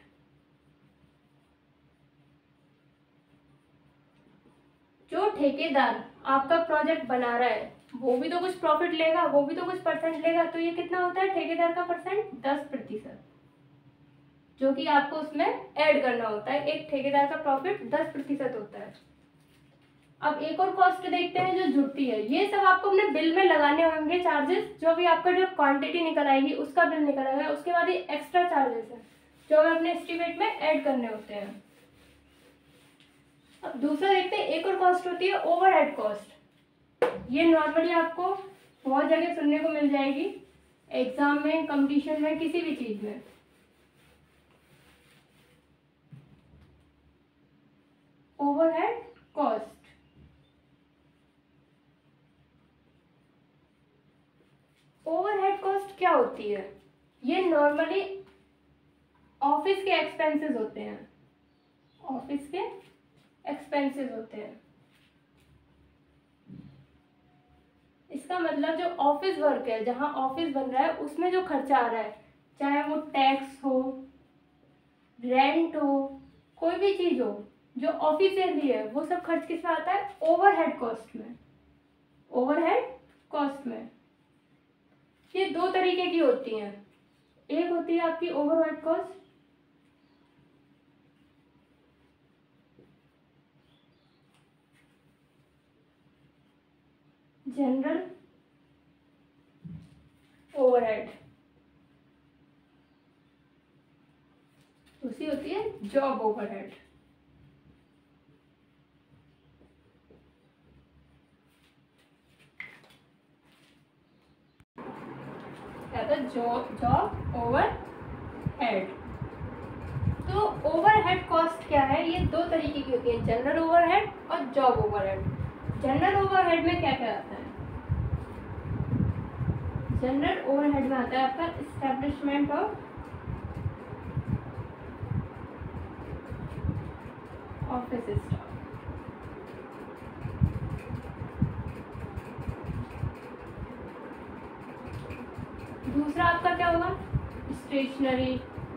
जो ठेकेदार आपका प्रोजेक्ट बना रहा है वो भी तो कुछ प्रॉफिट लेगा, वो भी तो कुछ परसेंट लेगा। तो ये कितना होता है ठेकेदार का परसेंट? दस प्रतिशत, जो कि आपको उसमें ऐड करना होता है। एक ठेकेदार का प्रॉफिट दस प्रतिशत होता है। अब एक और कॉस्ट देखते हैं जो जुड़ती है। ये सब आपको अपने बिल में लगाने होंगे चार्जेस, जो भी आपका जो क्वांटिटी निकल आएगी उसका बिल निकल आएगा। उसके बाद ये एक्स्ट्रा चार्जेस है जो हमें अपने एस्टीमेट में ऐड करने होते हैं। अब दूसरा देखते हैं, एक और कॉस्ट होती है ओवरहेड कॉस्ट। ये नॉर्मली आपको बहुत जगह सुनने को मिल जाएगी, एग्जाम में, कंपटीशन में, किसी भी चीज में। ओवरहेड कॉस्ट, ओवरहेड कॉस्ट क्या होती है? ये नॉर्मली ऑफिस के एक्सपेंसेस होते हैं, ऑफिस के एक्सपेंसेस होते हैं। इसका मतलब जो ऑफिस वर्क है, जहां ऑफिस बन रहा है, उसमें जो खर्चा आ रहा है, चाहे वो टैक्स हो, रेंट हो, कोई भी चीज हो जो ऑफिशियली है, वो सब खर्च किसमें आता है? ओवरहेड कॉस्ट में, ओवरहेड कॉस्ट में। ये दो तरीके की होती हैं, एक होती है आपकी ओवरहेड कॉस्ट, जनरल ओवरहेड, दूसरी होती है जॉब ओवरहेड। Job overhead. तो ओवरहेड कॉस्ट क्या है? ये दो तरीके की होती है, जनरल ओवरहेड और जॉब ओवरहेड। जनरल ओवरहेड में क्या क्या आता है? जनरल ओवरहेड में आता है आपका एस्टेब्लिशमेंट ऑफ ऑफिस स्टाफ, दूसरा आपका क्या होगा? स्टेशनरी,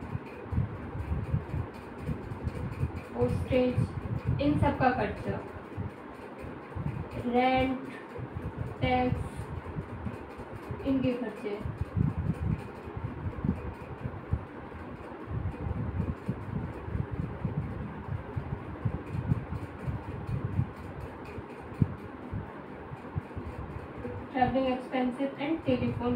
पोस्टेज, इन सब का खर्चा, रेंट, टैक्स, इनके खर्चे। ट्रैवलिंग एक्सपेंसेस एंड टेलीफोन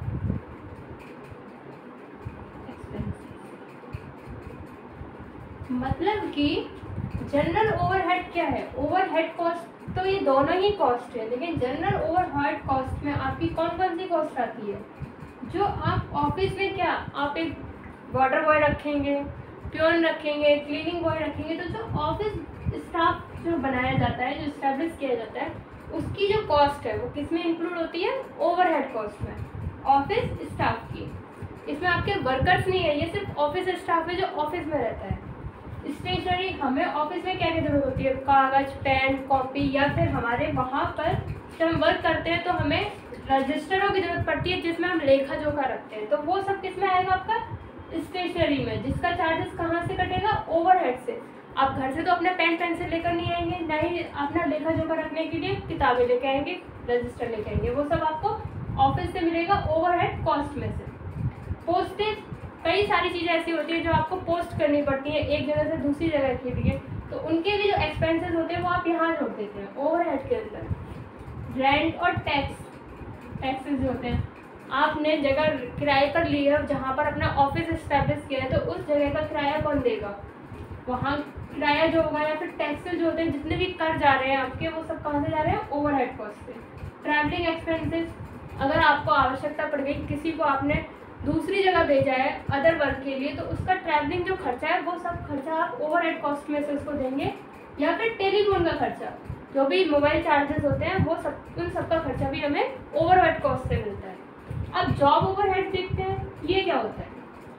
मतलब कि जनरल ओवरहेड क्या है? ओवरहेड कॉस्ट तो ये दोनों ही कॉस्ट है, लेकिन जनरल ओवरहेड कॉस्ट में आपकी कौन कौन सी कॉस्ट आती है? जो आप ऑफिस में क्या, आप एक वाटर बॉय रखेंगे, प्योन रखेंगे, क्लीनिंग बॉय रखेंगे, तो जो ऑफिस स्टाफ जो बनाया जाता है, जो इस्टेब्लिश किया जाता है, उसकी जो कॉस्ट है वो किस में इंक्लूड होती है? ओवरहेड कॉस्ट में, ऑफिस स्टाफ की। इसमें आपके वर्कर्स नहीं है, ये सिर्फ ऑफिस स्टाफ है जो ऑफिस में रहता है। स्टेशनरी, हमें ऑफिस में क्या क्या जरूरत होती है? कागज, पेन, कॉपी, या फिर हमारे वहाँ पर जब हम वर्क करते हैं तो हमें रजिस्टरों की जरूरत पड़ती है जिसमें हम लेखा जोखा रखते हैं, तो वो सब किस में आएगा? आपका स्टेशनरी में, जिसका चार्जेस कहाँ से कटेगा? ओवरहेड से। आप घर से तो अपने पेन पेंसिल लेकर नहीं आएंगे, ना ही अपना लेखा जोखा रखने के लिए किताबें लेके आएंगे, रजिस्टर लेके आएंगे, वो सब आपको ऑफिस से मिलेगा ओवरहेड कॉस्ट में से। पोस्टेज, कई सारी चीज़ें ऐसी होती है जो आपको पोस्ट करनी पड़ती है एक जगह से दूसरी जगह के लिए, तो उनके भी जो एक्सपेंसेस होते हैं वो आप यहाँ जोड़ देते हैं ओवरहेड के अंदर। रेंट और टैक्स, टैक्सेस जो होते हैं, आपने जगह किराए पर ली है जहाँ पर अपना ऑफिस इस्टेब्लिश किया है, तो उस जगह का किराया कौन देगा? वहाँ किराया जो होगा, या फिर टैक्सेस जो होते हैं, जितने भी कर जा रहे हैं आपके, वो सब कहाँ से जा रहे हैं? ओवरहेड कॉस्ट से। ट्रैवलिंग एक्सपेंसेस, अगर आपको आवश्यकता पड़ गई, किसी को आपने दूसरी जगह भेजा है अदर वर्क के लिए, तो उसका ट्रैवलिंग जो खर्चा है वो सब खर्चा आप ओवरहेड कॉस्ट में से उसको देंगे। या फिर टेलीफोन का खर्चा, जो भी मोबाइल चार्जेस होते हैं, वो सब, उन सब का खर्चा भी हमें ओवरहेड कॉस्ट से मिलता है। अब जॉब ओवरहेड देखते हैं, ये क्या होता है?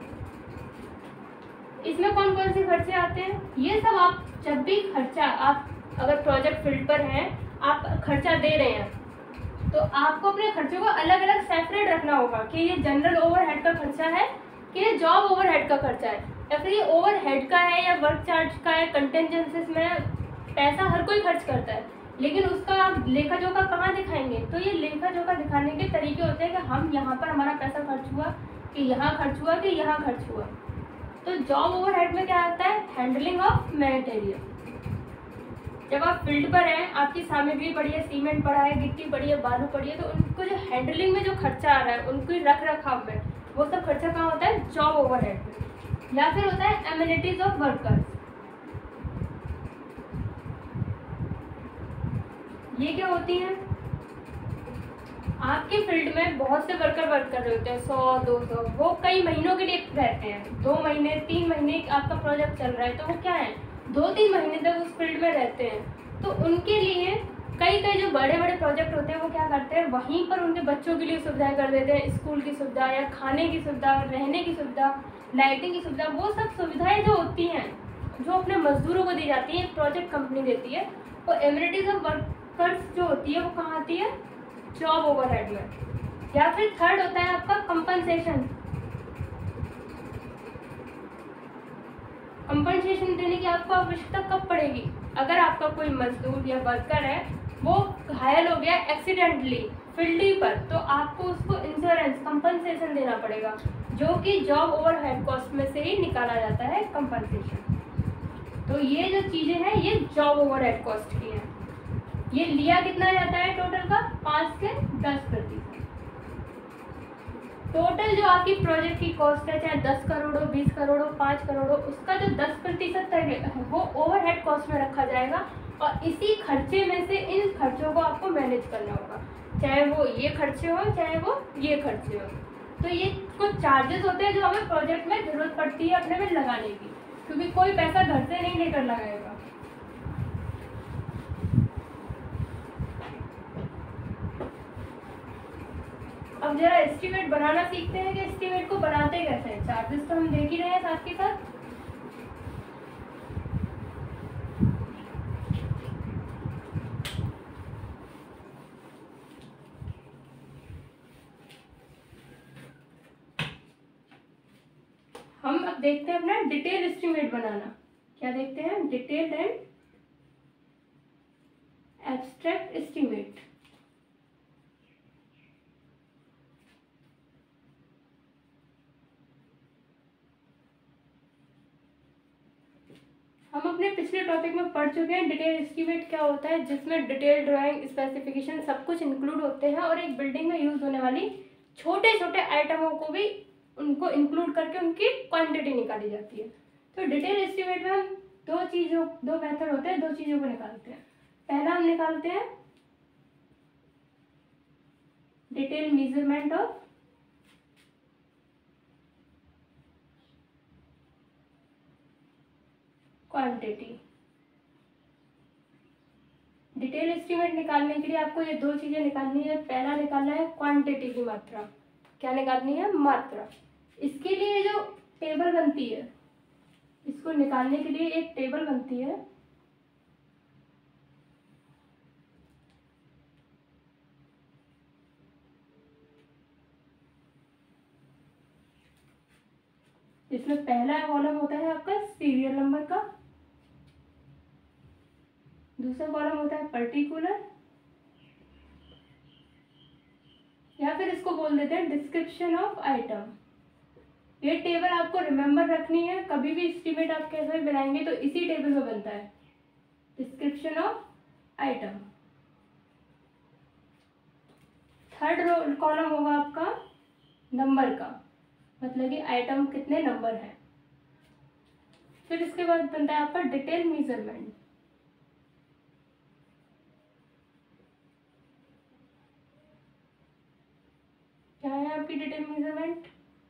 इसमें कौन कौन से खर्चे आते हैं? ये सब आप जब भी खर्चा, आप अगर प्रोजेक्ट फील्ड पर हैं, आप खर्चा दे रहे हैं, तो आपको अपने खर्चों को अलग अलग सेपरेट रखना होगा कि ये जनरल ओवरहेड का खर्चा है कि ये जॉब ओवरहेड का खर्चा है, या फिर ये ओवरहेड का है या वर्क चार्ज का है। कंटेंजेंसीज में पैसा हर कोई खर्च करता है, लेकिन उसका आप लेखा जोखा कहाँ दिखाएंगे? तो ये लेखा जोखा दिखाने के तरीके होते हैं कि हम यहाँ पर हमारा पैसा खर्च हुआ, कि यहाँ खर्च हुआ, कि यहाँ खर्च हुआ। तो जॉब ओवरहेड में क्या आता है? Handling of material. जब आप फील्ड पर हैं, आपकी सामग्री पड़ी है, सीमेंट पड़ा है, गिट्टी पड़ी है, बालू पड़ी है, तो उनको जो हैंडलिंग में जो खर्चा आ रहा है, उनकी रख रखाव में, वो सब खर्चा कहाँ होता है? जॉब ओवरहेड में। या फिर होता है एमिनिटीज ऑफ वर्कर्स। ये क्या होती हैं? आपके फील्ड में बहुत से वर्कर वर्क कर रहे होते हैं, सौ दो सौ, वो कई महीनों के लिए रहते हैं, दो महीने तीन महीने आपका प्रोजेक्ट चल रहा है तो वो क्या है दो तीन महीने तक उस फील्ड में रहते हैं। तो उनके लिए कई कई जो बड़े बड़े प्रोजेक्ट होते हैं वो क्या करते हैं वहीं पर उनके बच्चों के लिए सुविधाएं कर देते हैं, स्कूल की सुविधा या खाने की सुविधा, रहने की सुविधा, लाइटिंग की सुविधा, वो सब सुविधाएं जो होती हैं जो अपने मजदूरों को दी जाती है, प्रोजेक्ट कंपनी देती है, वो एमिनिटीज ऑफ वर्कर्स जो होती है वो कहाँ आती है जॉब ओवरहेड में। या फिर थर्ड होता है आपका कंपनसेशन। कंपनसेशन देने की आपको आवश्यकता कब पड़ेगी? अगर आपका कोई मजदूर या वर्कर है वो घायल हो गया एक्सीडेंटली फील्ड पर, तो आपको उसको इंश्योरेंस कंपनसेशन देना पड़ेगा, जो कि जॉब ओवरहेड कॉस्ट में से ही निकाला जाता है कंपनसेशन। तो ये जो चीज़ें हैं ये जॉब ओवरहेड कॉस्ट की हैं। ये लिया कितना जाता है टोटल का पाँच से दस प्रतिशत। टोटल जो आपकी प्रोजेक्ट की कॉस्ट है चाहे दस करोड़ हो, बीस करोड़ हो, पाँच करोड़ हो, उसका जो दस प्रतिशत है वो ओवरहेड कॉस्ट में रखा जाएगा और इसी खर्चे में से इन खर्चों को आपको मैनेज करना होगा, चाहे वो ये खर्चे हो चाहे वो ये खर्चे हो। तो ये कुछ चार्जेस होते हैं जो हमें प्रोजेक्ट में ज़रूरत पड़ती है अपने में लगाने की, क्योंकि कोई पैसा घर से नहीं लेकर लगाएगा। अब जरा एस्टीमेट बनाना सीखते हैं कि एस्टीमेट को बनाते कैसे हैं। चार्जेस तो हम देख ही रहे हैं साथ के साथ। हम अब देखते हैं अपना डिटेल एस्टीमेट बनाना। क्या देखते हैं? Detailed and abstract estimate. हम अपने पिछले टॉपिक में पढ़ चुके हैं डिटेल एस्टीमेट क्या होता है, जिसमें डिटेल ड्राइंग, स्पेसिफिकेशन सब कुछ इंक्लूड होते हैं और एक बिल्डिंग में यूज होने वाली छोटे छोटे आइटमों को भी उनको इंक्लूड करके उनकी क्वांटिटी निकाली जाती है। तो डिटेल एस्टीमेट में हम दो चीज़ों दो मेथड होते हैं, दो चीज़ों को निकालते हैं। पहला हम निकालते हैं detail measurement of quantity. Detail estimate निकालने के लिए आपको ये दो चीज़ें निकालनी है। पहला निकालना है क्वांटिटी की मात्रा। क्या निकालनी है? मात्रा। इसके लिए जो टेबल बनती है, इसको निकालने के लिए एक टेबल बनती है। इसमें पहला कॉलम होता है आपका सीरियल नंबर का, दूसरा कॉलम होता है पर्टिकुलर, या फिर इसको बोल देते हैं डिस्क्रिप्शन ऑफ आइटम। ये टेबल आपको रिमेंबर रखनी है, कभी भी एस्टीमेट आप कैसे भी बनाएंगे तो इसी टेबल में बनता है, description of item. Third column होगा आपका नंबर का, मतलब कि आइटम कितने नंबर है। फिर इसके बाद बनता है आपका डिटेल मेजरमेंट। क्या है आपकी डिटेल मेजरमेंट?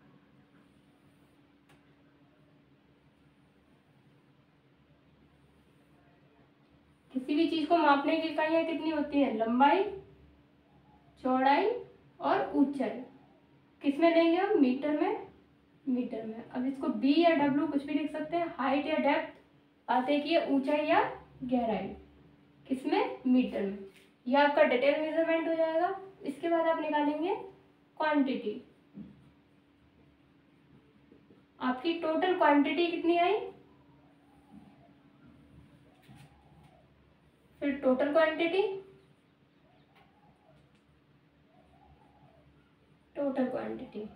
किसी भी चीज को मापने की इकाइयां कितनी होती है? लंबाई, चौड़ाई और ऊंचाई। किसमें लेंगे हम? मीटर में। मीटर में। अब इसको बी या डब्ल्यू कुछ भी लिख सकते हैं। हाइट या डेप्थ, बात है कि ऊंचाई या गहराई, किसमें? मीटर में। यह आपका डिटेल मेजरमेंट हो जाएगा। इसके बाद आप निकालेंगे क्वांटिटी। आपकी टोटल क्वांटिटी कितनी आई? फिर total quantity, total quantity.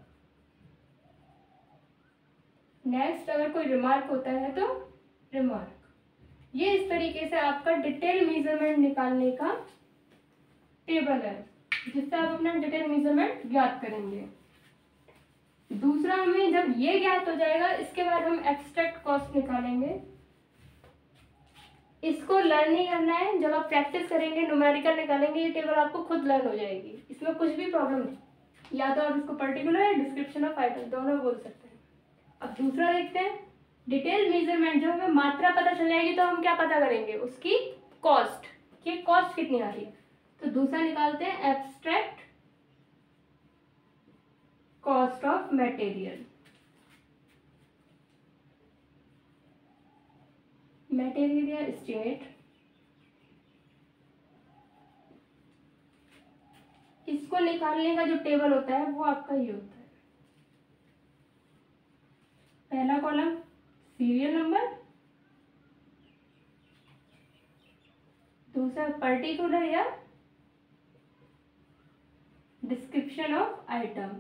Next अगर कोई रिमार्क होता है तो रिमार्क। ये इस तरीके से आपका डिटेल मेजरमेंट निकालने का टेबल है, जिससे आप अपना डिटेल मेजरमेंट ज्ञात करेंगे। दूसरा, हमें जब ये ज्ञात हो जाएगा इसके बाद हम एब्स्ट्रैक्ट कॉस्ट निकालेंगे। इसको लर्न नहीं करना है, जब आप प्रैक्टिस करेंगे न्यूमेरिकल निकालेंगे ये टेबल आपको खुद लर्न हो जाएगी, इसमें कुछ भी प्रॉब्लम नहीं। या तो आप इसको पर्टिकुलर या डिस्क्रिप्शन ऑफ आइटम दोनों बोल सकते हैं। अब दूसरा देखते हैं डिटेल मेजरमेंट। जब हमें मात्रा पता चल जाएगी तो हम क्या पता करेंगे, उसकी कॉस्ट, कि कॉस्ट कितनी आ रही है। तो दूसरा निकालते हैं abstract cost of material. Material या एस्टिमेट, इसको निकालने का जो टेबल होता है वो आपका ये होता है। पहला कॉलम सीरियल नंबर, दूसरा पर्टिकुलर या डिस्क्रिप्शन ऑफ आइटम,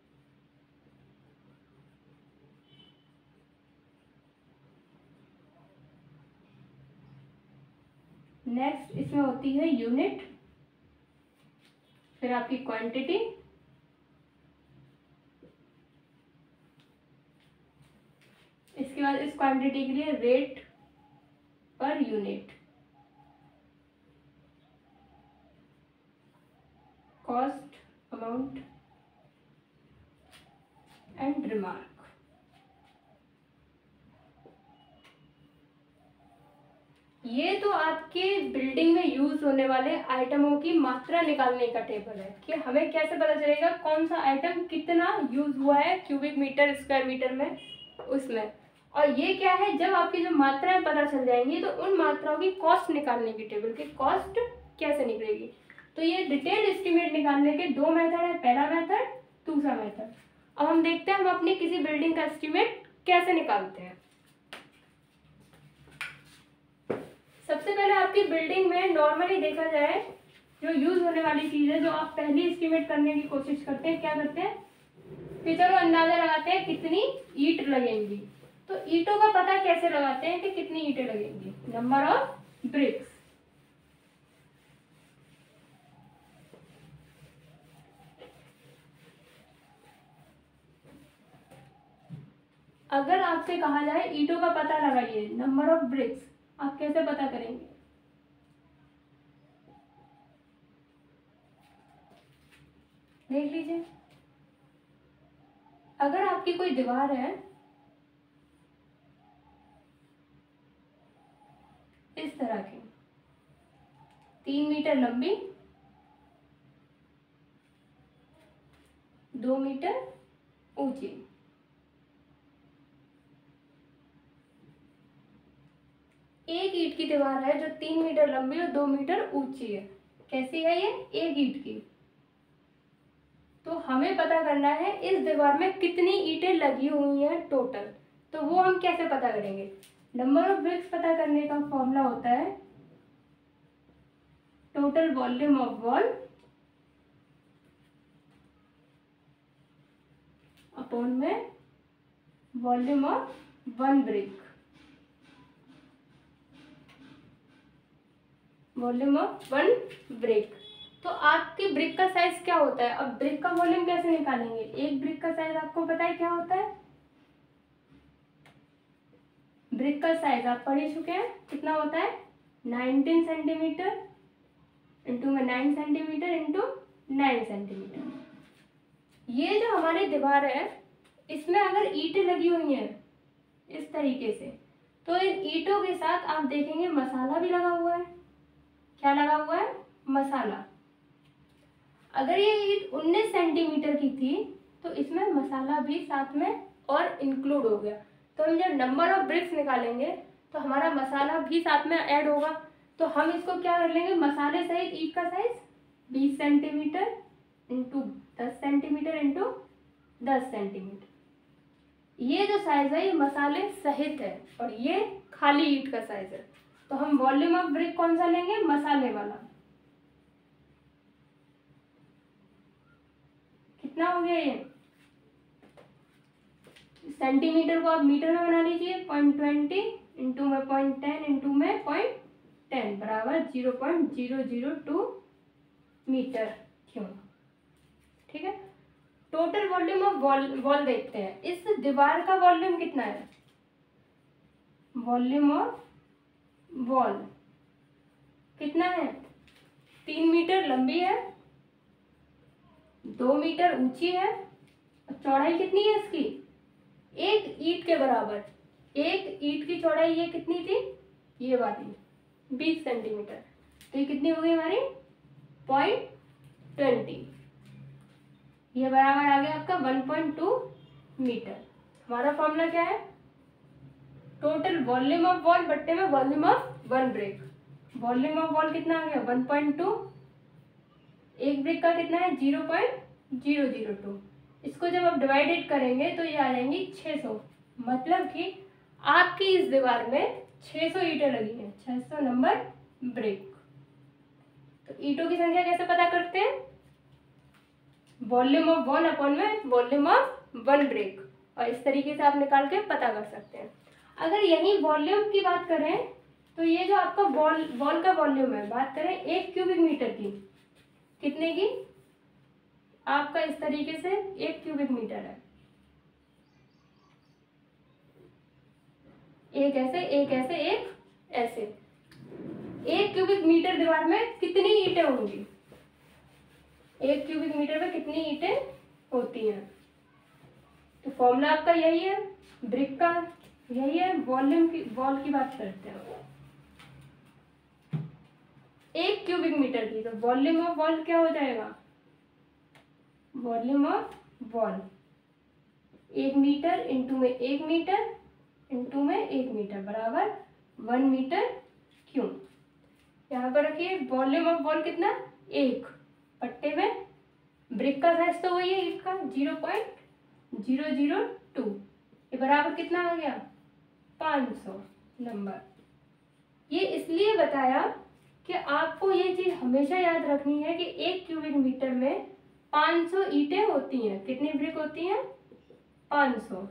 नेक्स्ट इसमें होती है यूनिट, फिर आपकी क्वांटिटी, इसके बाद इस क्वांटिटी के लिए rate per unit, cost, amount and remark. ये तो आपके बिल्डिंग में यूज होने वाले आइटमों की मात्रा निकालने का टेबल है कि हमें कैसे पता चलेगा कौन सा आइटम कितना यूज हुआ है क्यूबिक मीटर स्क्वायर मीटर में उसमें। और ये क्या है, जब आपकी जो मात्राएं पता चल जाएंगी तो उन मात्राओं की कॉस्ट निकालने की टेबल की कॉस्ट कैसे निकलेगी। तो ये डिटेल एस्टिमेट निकालने के दो मेथड है, पहला मेथड, दूसरा मेथड। अब हम देखते हैं हम अपनी किसी बिल्डिंग का एस्टिमेट कैसे निकालते हैं। सबसे पहले आपकी बिल्डिंग में नॉर्मली देखा जाए जो यूज होने वाली चीज है, जो आप पहले एस्टिमेट करने की कोशिश करते हैं, क्या करते हैं कि चलो अंदाजा लगाते हैं कितनी ईंट लगेंगी। तो ईंटों का पता कैसे लगाते हैं कि कितनी ईंटें लगेंगी, नंबर ऑफ ब्रिक्स। अगर आपसे कहा जाए ईंटों का पता लगाइए, नंबर ऑफ ब्रिक्स, आप कैसे पता करेंगे। देख लीजिए, अगर आपकी कोई दीवार है इस तरह की, तीन मीटर लंबी, दो मीटर ऊंची, एक ईंट की दीवार है जो तीन मीटर लंबी और दो मीटर ऊंची है। कैसी है ये, एक ईंट की। तो हमें पता करना है इस दीवार में कितनी ईंटें लगी हुई हैं टोटल। तो वो हम कैसे पता करेंगे, नंबर ऑफ ब्रिक्स पता करने का फॉर्मूला होता है total volume of wall upon में volume of one brick, volume of one brick. तो आपकी ब्रिक का साइज क्या होता है, अब ब्रिक का वॉल्यूम कैसे निकालेंगे। एक ब्रिक का साइज आपको पता है क्या होता है, ब्रिक का साइज आप पढ़ ही चुके हैं, कितना होता है नाइनटीन सेंटीमीटर इंटू में nine centimetre into nine centimetre. ये जो हमारी दीवार है इसमें अगर ईंटें लगी हुई हैं इस तरीके से, तो इन ईंटों के साथ आप देखेंगे मसाला भी लगा हुआ है। क्या लगा हुआ है, मसाला। अगर ये ईंट उन्नीस सेंटीमीटर की थी तो इसमें मसाला भी साथ में और इंक्लूड हो गया। तो हम जब नंबर ऑफ ब्रिक्स निकालेंगे तो हमारा मसाला भी साथ में ऐड होगा। तो हम इसको क्या कर लेंगे, मसाले सहित ईंट का साइज बीस सेंटीमीटर इंटू दस सेंटीमीटर इंटू दस सेंटीमीटर। ये जो साइज है ये मसाले सहित है और ये खाली ईंट का साइज है। तो हम वॉल्यूम ऑफ ब्रिक कौन सा लेंगे, मसाले वाला। कितना हो गया ये, सेंटीमीटर को आप मीटर में बना लीजिए, पॉइंट ट्वेंटी इंटू में पॉइंट टेन इंटू में पॉइंट टेन बराबर zero point zero zero two metre cube. ठीक है, total volume of wall wall देखते हैं। इस दीवार का वॉल्यूम कितना है, वॉल्यूम ऑफ वॉल कितना है, तीन मीटर लंबी है, दो मीटर ऊंची है, और चौड़ाई कितनी है इसकी, एक ईंट के बराबर। एक ईंट की चौड़ाई ये कितनी थी, ये वाली बीस सेंटीमीटर, तो ये कितनी हो गई हमारी पॉइंट ट्वेंटी, ये बराबर आ गया आपका वन पॉइंट टू मीटर। हमारा फॉर्मूला क्या है, टोटल वॉल्यूम ऑफ वॉल बट्टे में volume of one brick. Volume of wall कितना आ गया वन पॉइंट टू, एक ब्रिक का कितना है zero point zero zero two. इसको जब आप डिवाइडेड करेंगे तो ये आ जाएंगी छः सौ, मतलब कि आपकी इस दीवार में छः सौ ईंटें लगी हैं, छः सौ नंबर ब्रिक। तो ईंटों की संख्या कैसे पता करते हैं, वॉल्यूम ऑफ वॉल अपॉन में वॉल्यूम ऑफ वन ब्रिक, और इस तरीके से आप निकाल के पता कर सकते हैं। अगर यही वॉल्यूम की बात करें तो ये जो आपका वॉल वॉल का वॉल्यूम है, बात करें एक क्यूबिक मीटर की, कितने की, आपका इस तरीके से एक क्यूबिक मीटर है, एक ऐसे एक ऐसे एक ऐसे, एक क्यूबिक मीटर दीवार में कितनी ईंटें होंगी, एक क्यूबिक मीटर में कितनी ईंटें होती हैं। तो फॉर्मूला आपका यही है ब्रिक का, यही है वॉल्यूम की, वॉल की बात करते हैं एक क्यूबिक मीटर की, तो वॉल्यूम ऑफ वॉल क्या हो जाएगा, वॉल्यूम ऑफ वॉल एक मीटर इंटू में एक मीटर इंटू में एक मीटर बराबर वन मीटर क्यूब। यहाँ पर रखिए वॉल्यूम ऑफ वॉल कितना, एक, पट्टे में ब्रिक का साइज तो वही है ईंट का zero point zero zero two, ये बराबर कितना आ गया पाँच सौ नंबर। ये इसलिए बताया कि आपको ये चीज़ हमेशा याद रखनी है कि एक क्यूबिक मीटर में पाँच सौ ईंटें होती हैं, कितनी ब्रिक होती हैं पाँच सौ।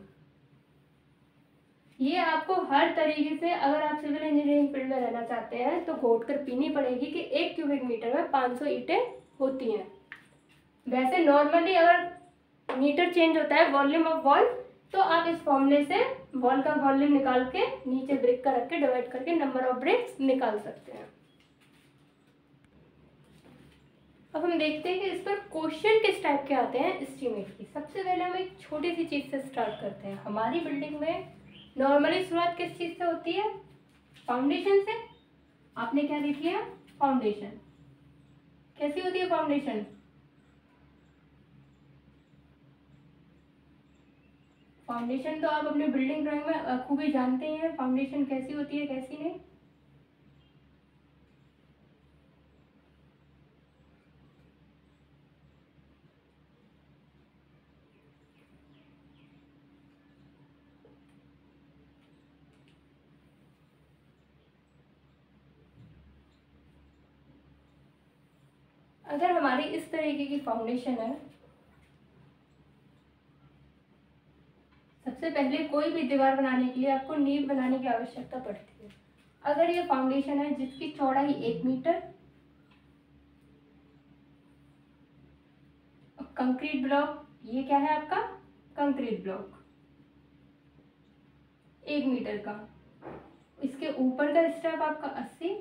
ये आपको हर तरीके से, अगर आप सिविल इंजीनियरिंग फील्ड में रहना चाहते हैं तो घोट कर पीनी पड़ेगी कि एक क्यूबिक मीटर में पाँच सौ ईंटें होती हैं। वैसे नॉर्मली अगर मीटर चेंज होता है वॉल्यूम ऑफ वॉल, तो आप इस फॉर्मूले से वॉल का वॉल्यूम निकाल के नीचे ब्रिक का रख के डिवाइड करके नंबर ऑफ ब्रिक्स निकाल सकते हैं। अब हम देखते हैं कि इस पर क्वेश्चन किस टाइप के आते हैं एस्टीमेट की। सबसे पहले हम एक छोटी सी चीज़ से स्टार्ट करते हैं। हमारी बिल्डिंग में नॉर्मली शुरुआत किस चीज़ से होती है, फाउंडेशन से। आपने क्या लिख लिया, फाउंडेशन। कैसी होती है फाउंडेशन, फाउंडेशन तो आप अपने बिल्डिंग ड्राइंग में खूबी जानते हैं फाउंडेशन कैसी होती है कैसी नहीं। अगर हमारी इस तरीके की फाउंडेशन है, सबसे पहले कोई भी दीवार बनाने के लिए आपको नींव बनाने की आवश्यकता पड़ती है। अगर ये फाउंडेशन है जिसकी चौड़ाई एक मीटर, कंक्रीट ब्लॉक, ये क्या है आपका कंक्रीट ब्लॉक एक मीटर का, इसके ऊपर का स्टेप आपका अस्सी,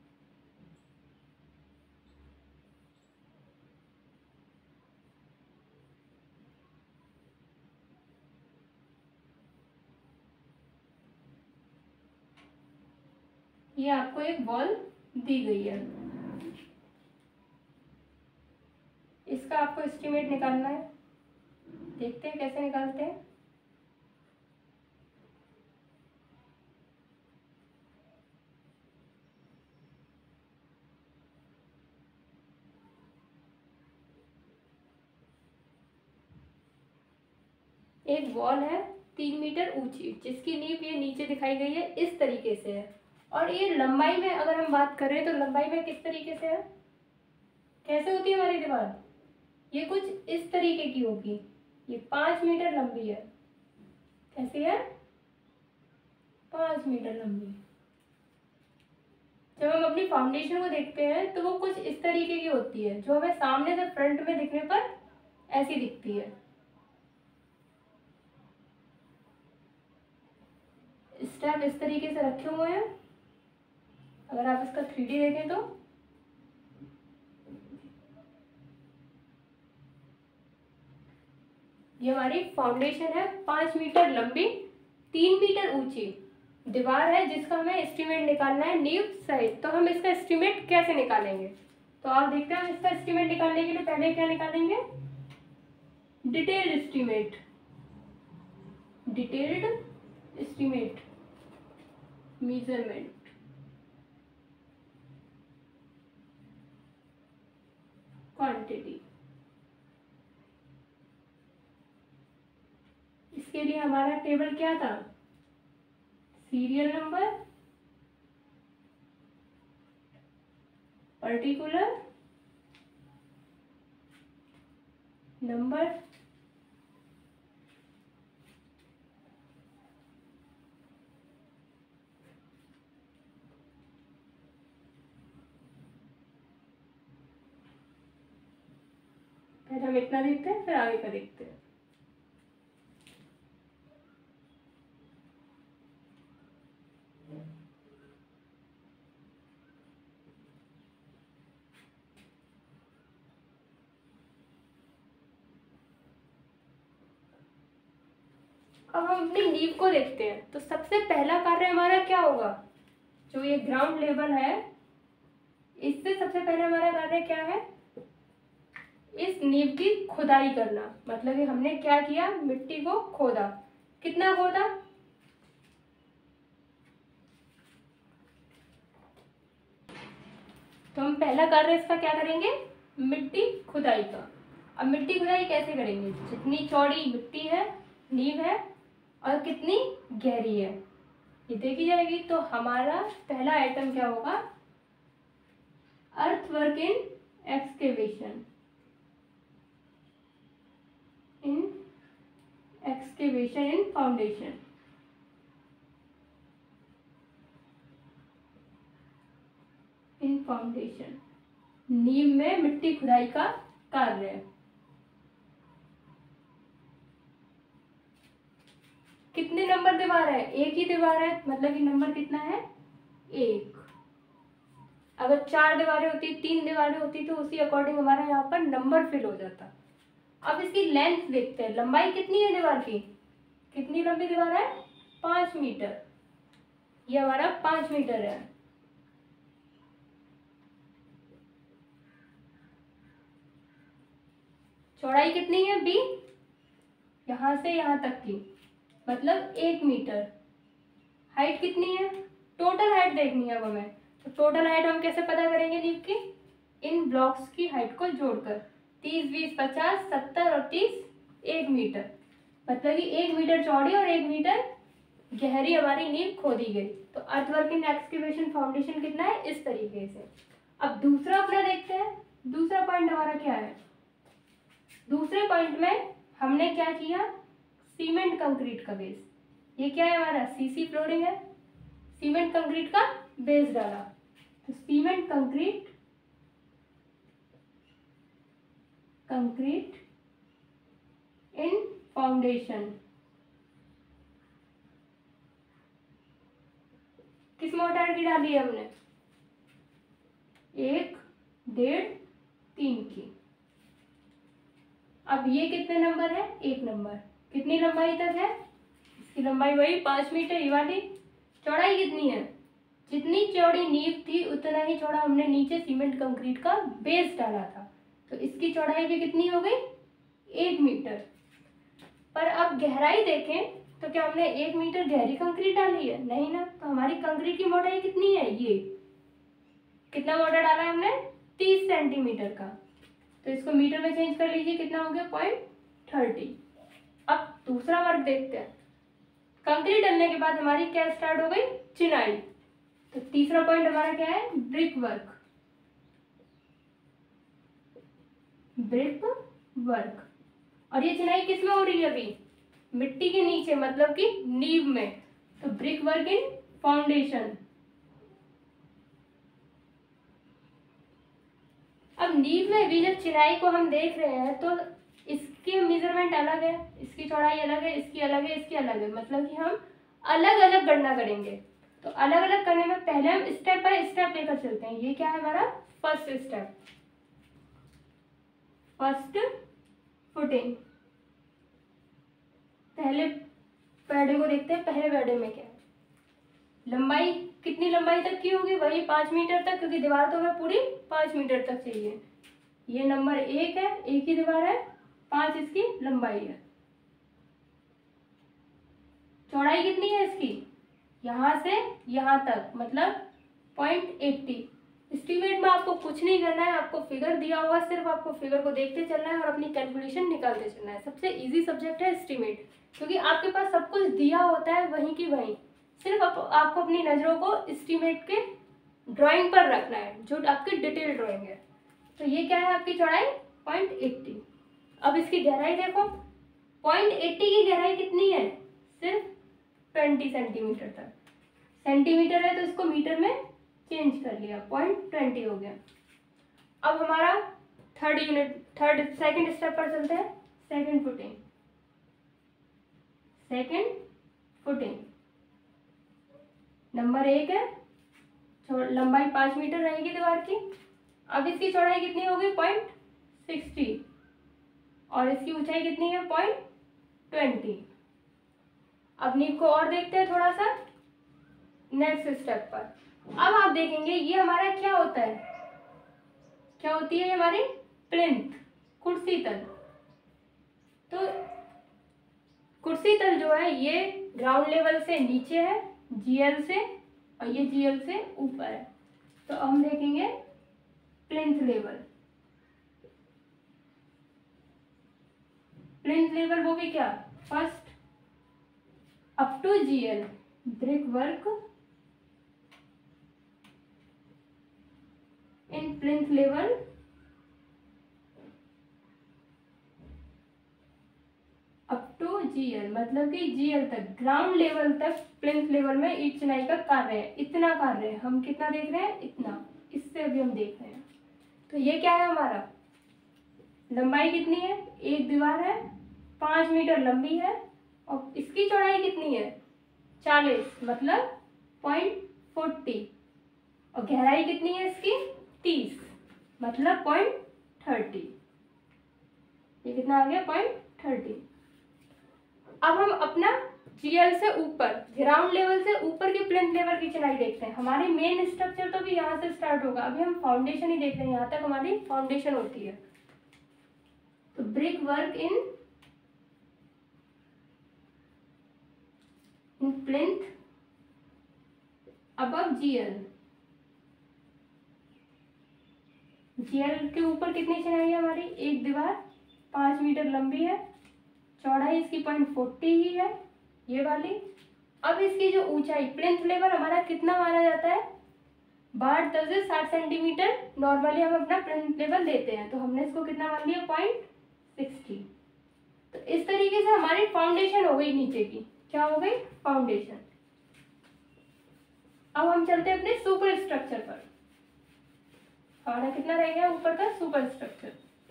ये आपको एक वॉल दी गई है। इसका आपको एस्टीमेट निकालना है, देखते हैं कैसे निकालते हैं। एक वॉल है तीन मीटर ऊंची जिसकी नींव ये नीचे दिखाई गई है इस तरीके से है, और ये लंबाई में अगर हम बात करें तो लंबाई में किस तरीके से है, कैसे होती है हमारी दीवार, ये कुछ इस तरीके की होगी। ये पाँच मीटर लंबी है, कैसी है पाँच मीटर लंबी। जब हम अपनी फाउंडेशन को देखते हैं तो वो कुछ इस तरीके की होती है, जो हमें सामने से फ्रंट में दिखने पर ऐसी दिखती है। स्टेप इस तरीके से रखे हुए हैं, अगर आप इसका थ्री डी देखें तो ये हमारी फाउंडेशन है, पाँच मीटर लंबी, तीन मीटर ऊंची दीवार है जिसका हमें एस्टीमेट निकालना है नींव सहित। तो हम इसका एस्टीमेट कैसे निकालेंगे, तो आप देखते हैं इसका एस्टीमेट निकालने के लिए पहले क्या निकालेंगे, detailed estimate, detailed estimate measurement. Quantity, इसके लिए हमारा टेबल क्या था, सीरियल नंबर, पर्टिकुलर नंबर, पहले हम इतना देखते हैं फिर आगे का देखते हैं। अब हम अपनी नींव को देखते हैं। तो सबसे पहला कार्य हमारा क्या होगा, जो ये ग्राउंड लेवल है इससे सबसे पहले हमारा कार्य क्या है, इस नींव की खुदाई करना। मतलब कि हमने क्या किया, मिट्टी को खोदा। कितना खोदा, तो हम पहला कार्य इसका क्या करेंगे, मिट्टी खुदाई का। अब मिट्टी खुदाई कैसे करेंगे, जितनी चौड़ी मिट्टी है, नींव है, और कितनी गहरी है ये देखी जाएगी। तो हमारा पहला आइटम क्या होगा, earthwork in excavation, in excavation in foundation. In foundation, नींव में मिट्टी खुदाई का कार्य है। कितने नंबर दीवार है, एक ही दीवार है, मतलब कि नंबर कितना है, एक। अगर चार दीवारें होती, तीन दीवारें होती तो उसी अकॉर्डिंग हमारा यहाँ पर नंबर फिल हो जाता। अब इसकी लेंथ देखते हैं, लंबाई कितनी है दीवार की, कितनी लंबी दीवार है, पाँच मीटर। ये हमारा पाँच मीटर है। चौड़ाई कितनी है, बी, यहाँ से यहाँ तक की, मतलब एक मीटर। हाइट कितनी है, टोटल हाइट देखनी है अब हमें। तो टोटल हाइट हम कैसे पता करेंगे नींव की, इन ब्लॉक्स की हाइट को जोड़कर, तीस, बीस, पचास, सत्तर और तीस, एक मीटर। मतलब कि एक मीटर चौड़ी और एक मीटर गहरी हमारी नींव खोदी गई। तो अर्थवर्क इन एक्सकेवेशन फाउंडेशन कितना है, इस तरीके से। अब दूसरा अपना देखते हैं, दूसरा पॉइंट हमारा क्या है। दूसरे पॉइंट में हमने क्या किया, सीमेंट कंक्रीट का बेस। ये क्या है हमारा, सीसी फ्लोरिंग है, सीमेंट कंक्रीट का बेस डाला। तो cement concrete concrete in foundation, किस मोटार की डाली है हमने, एक, डेढ़, तीन की। अब ये कितने नंबर है, एक नंबर। कितनी लंबाई तक है, इसकी लंबाई वही पाँच मीटर। ये वाली चौड़ाई कितनी है, जितनी चौड़ी नींव थी उतना ही चौड़ा हमने नीचे सीमेंट कंक्रीट का बेस डाला था। तो इसकी चौड़ाई भी कितनी हो गई, एक मीटर। पर अब गहराई देखें तो क्या हमने एक मीटर गहरी कंक्रीट डाली है, नहीं ना। तो हमारी कंक्रीट की मोटाई कितनी है, ये कितना मोटा डाला है हमने, तीस सेंटीमीटर का। तो इसको मीटर में चेंज कर लीजिए, कितना हो गया, पॉइंट थर्टी। अब दूसरा वर्क देखते हैं। कंक्रीट डलने के बाद हमारी क्या स्टार्ट हो गई, चिनाई। तो तीसरा पॉइंट हमारा क्या है, ब्रिक वर्क, ब्रिक वर्क। और ये चिनाई किस में हो रही है अभी, मिट्टी के नीचे, मतलब कि नींव में। तो ब्रिक वर्क इन फाउंडेशन। अब नींव में भी जब चिनाई को हम देख रहे हैं तो इसकी मेजरमेंट अलग है, इसकी चौड़ाई अलग है, इसकी अलग है, इसकी अलग है। मतलब कि हम अलग अलग गणना करेंगे। तो अलग अलग करने में पहले हम स्टेप बाय स्टेप लेकर चलते हैं। ये क्या है हमारा फर्स्ट स्टेप, फर्स्ट फुटिंग। पहले पैडे को देखते हैं, पहले पैडे में क्या है, लंबाई कितनी लंबाई तक की होगी, वही पाँच मीटर तक, क्योंकि दीवार तो हमें पूरी पाँच मीटर तक चाहिए। ये नंबर एक है, एक ही दीवार है, पाँच इसकी लंबाई है। चौड़ाई कितनी है इसकी, यहाँ से यहाँ तक मतलब पॉइंट एट्टी। एस्टीमेट में आपको कुछ नहीं करना है, आपको फिगर दिया होगा, सिर्फ आपको फिगर को देखते चलना है और अपनी कैलकुलेशन निकालते चलना है। सबसे इजी सब्जेक्ट है एस्टीमेट, क्योंकि आपके पास सब कुछ दिया होता है वहीं की वहीं, सिर्फ आप, आपको अपनी नज़रों को एस्टीमेट के ड्राइंग पर रखना है, जो आपकी डिटेल ड्राइंग है। तो ये क्या है आपकी चौड़ाई पॉइंट एट्टी। अब इसकी गहराई देखो, पॉइंट एट्टी की गहराई कितनी है, सिर्फ ट्वेंटी सेंटीमीटर तक। सेंटीमीटर है तो इसको मीटर में चेंज कर लिया, पॉइंट ट्वेंटी हो गया। अब हमारा third unit third second step पर चलते हैं। Second footing, second footing number एक है, लंबाई पाँच मीटर रहेगी दीवार की। अब इसकी चौड़ाई कितनी होगी, पॉइंट सिक्सटी, और इसकी ऊंचाई कितनी है, पॉइंट ट्वेंटी। अब नींव को और देखते हैं थोड़ा सा नेक्स्ट स्टेप पर। अब आप देखेंगे ये हमारा क्या होता है, क्या होती है हमारी प्लिंथ, कुर्सी तल। तो कुर्सी तल जो है ये ग्राउंड लेवल से नीचे है, जीएल से, और ये जीएल से ऊपर है। तो हम देखेंगे प्लिंथ लेवल, प्लिंथ लेवल वो भी क्या, first up to GL brick work in plinth level up to GL, मतलब कि जीएल तक, ग्राउंड लेवल तक प्लिंथ लेवल में ईंट चिनाई का कार्य है। इतना कार्य है, हम कितना देख रहे हैं, इतना, इससे अभी हम देख रहे हैं। तो ये क्या है हमारा, लंबाई कितनी है, एक दीवार है, पाँच मीटर लंबी है, और इसकी चौड़ाई कितनी है, चालीस, मतलब पॉइंट फोर्टी, और गहराई कितनी है इसकी, तीस, मतलब पॉइंट थर्टी। ये कितना आ गया, पॉइंट थर्टी। अब हम अपना जीएल से ऊपर, ग्राउंड लेवल से ऊपर की प्लिंथ लेवल की चिनाई देखते हैं। हमारी मेन स्ट्रक्चर तो भी यहाँ से स्टार्ट होगा, अभी हम फाउंडेशन ही देख रहे हैं, यहाँ तक हमारी फाउंडेशन होती है। तो brick work in in plinth above GL, GL के ऊपर कितनी चिनाई है हमारी, एक दीवार, पाँच मीटर लंबी है, चौड़ाई इसकी पॉइंट फोर्टी ही है, ये वाली। अब इसकी जो ऊंचाई, प्लिंथ लेवल हमारा कितना माना जाता है, बाढ़ दस से साठ सेंटीमीटर नॉर्मली हम अपना प्लिंथ लेवल देते हैं, तो हमने इसको कितना मान लिया, पॉइंट सिक्सटी। तो इस तरीके से हमारी फाउंडेशन हो गई नीचे की, क्या हो गई, फाउंडेशन। अब हम चलते हैं अपने सुपर स्ट्रक्चर पर। हमारा कितना रह गया ऊपर का सुपर स्ट्रक्चर।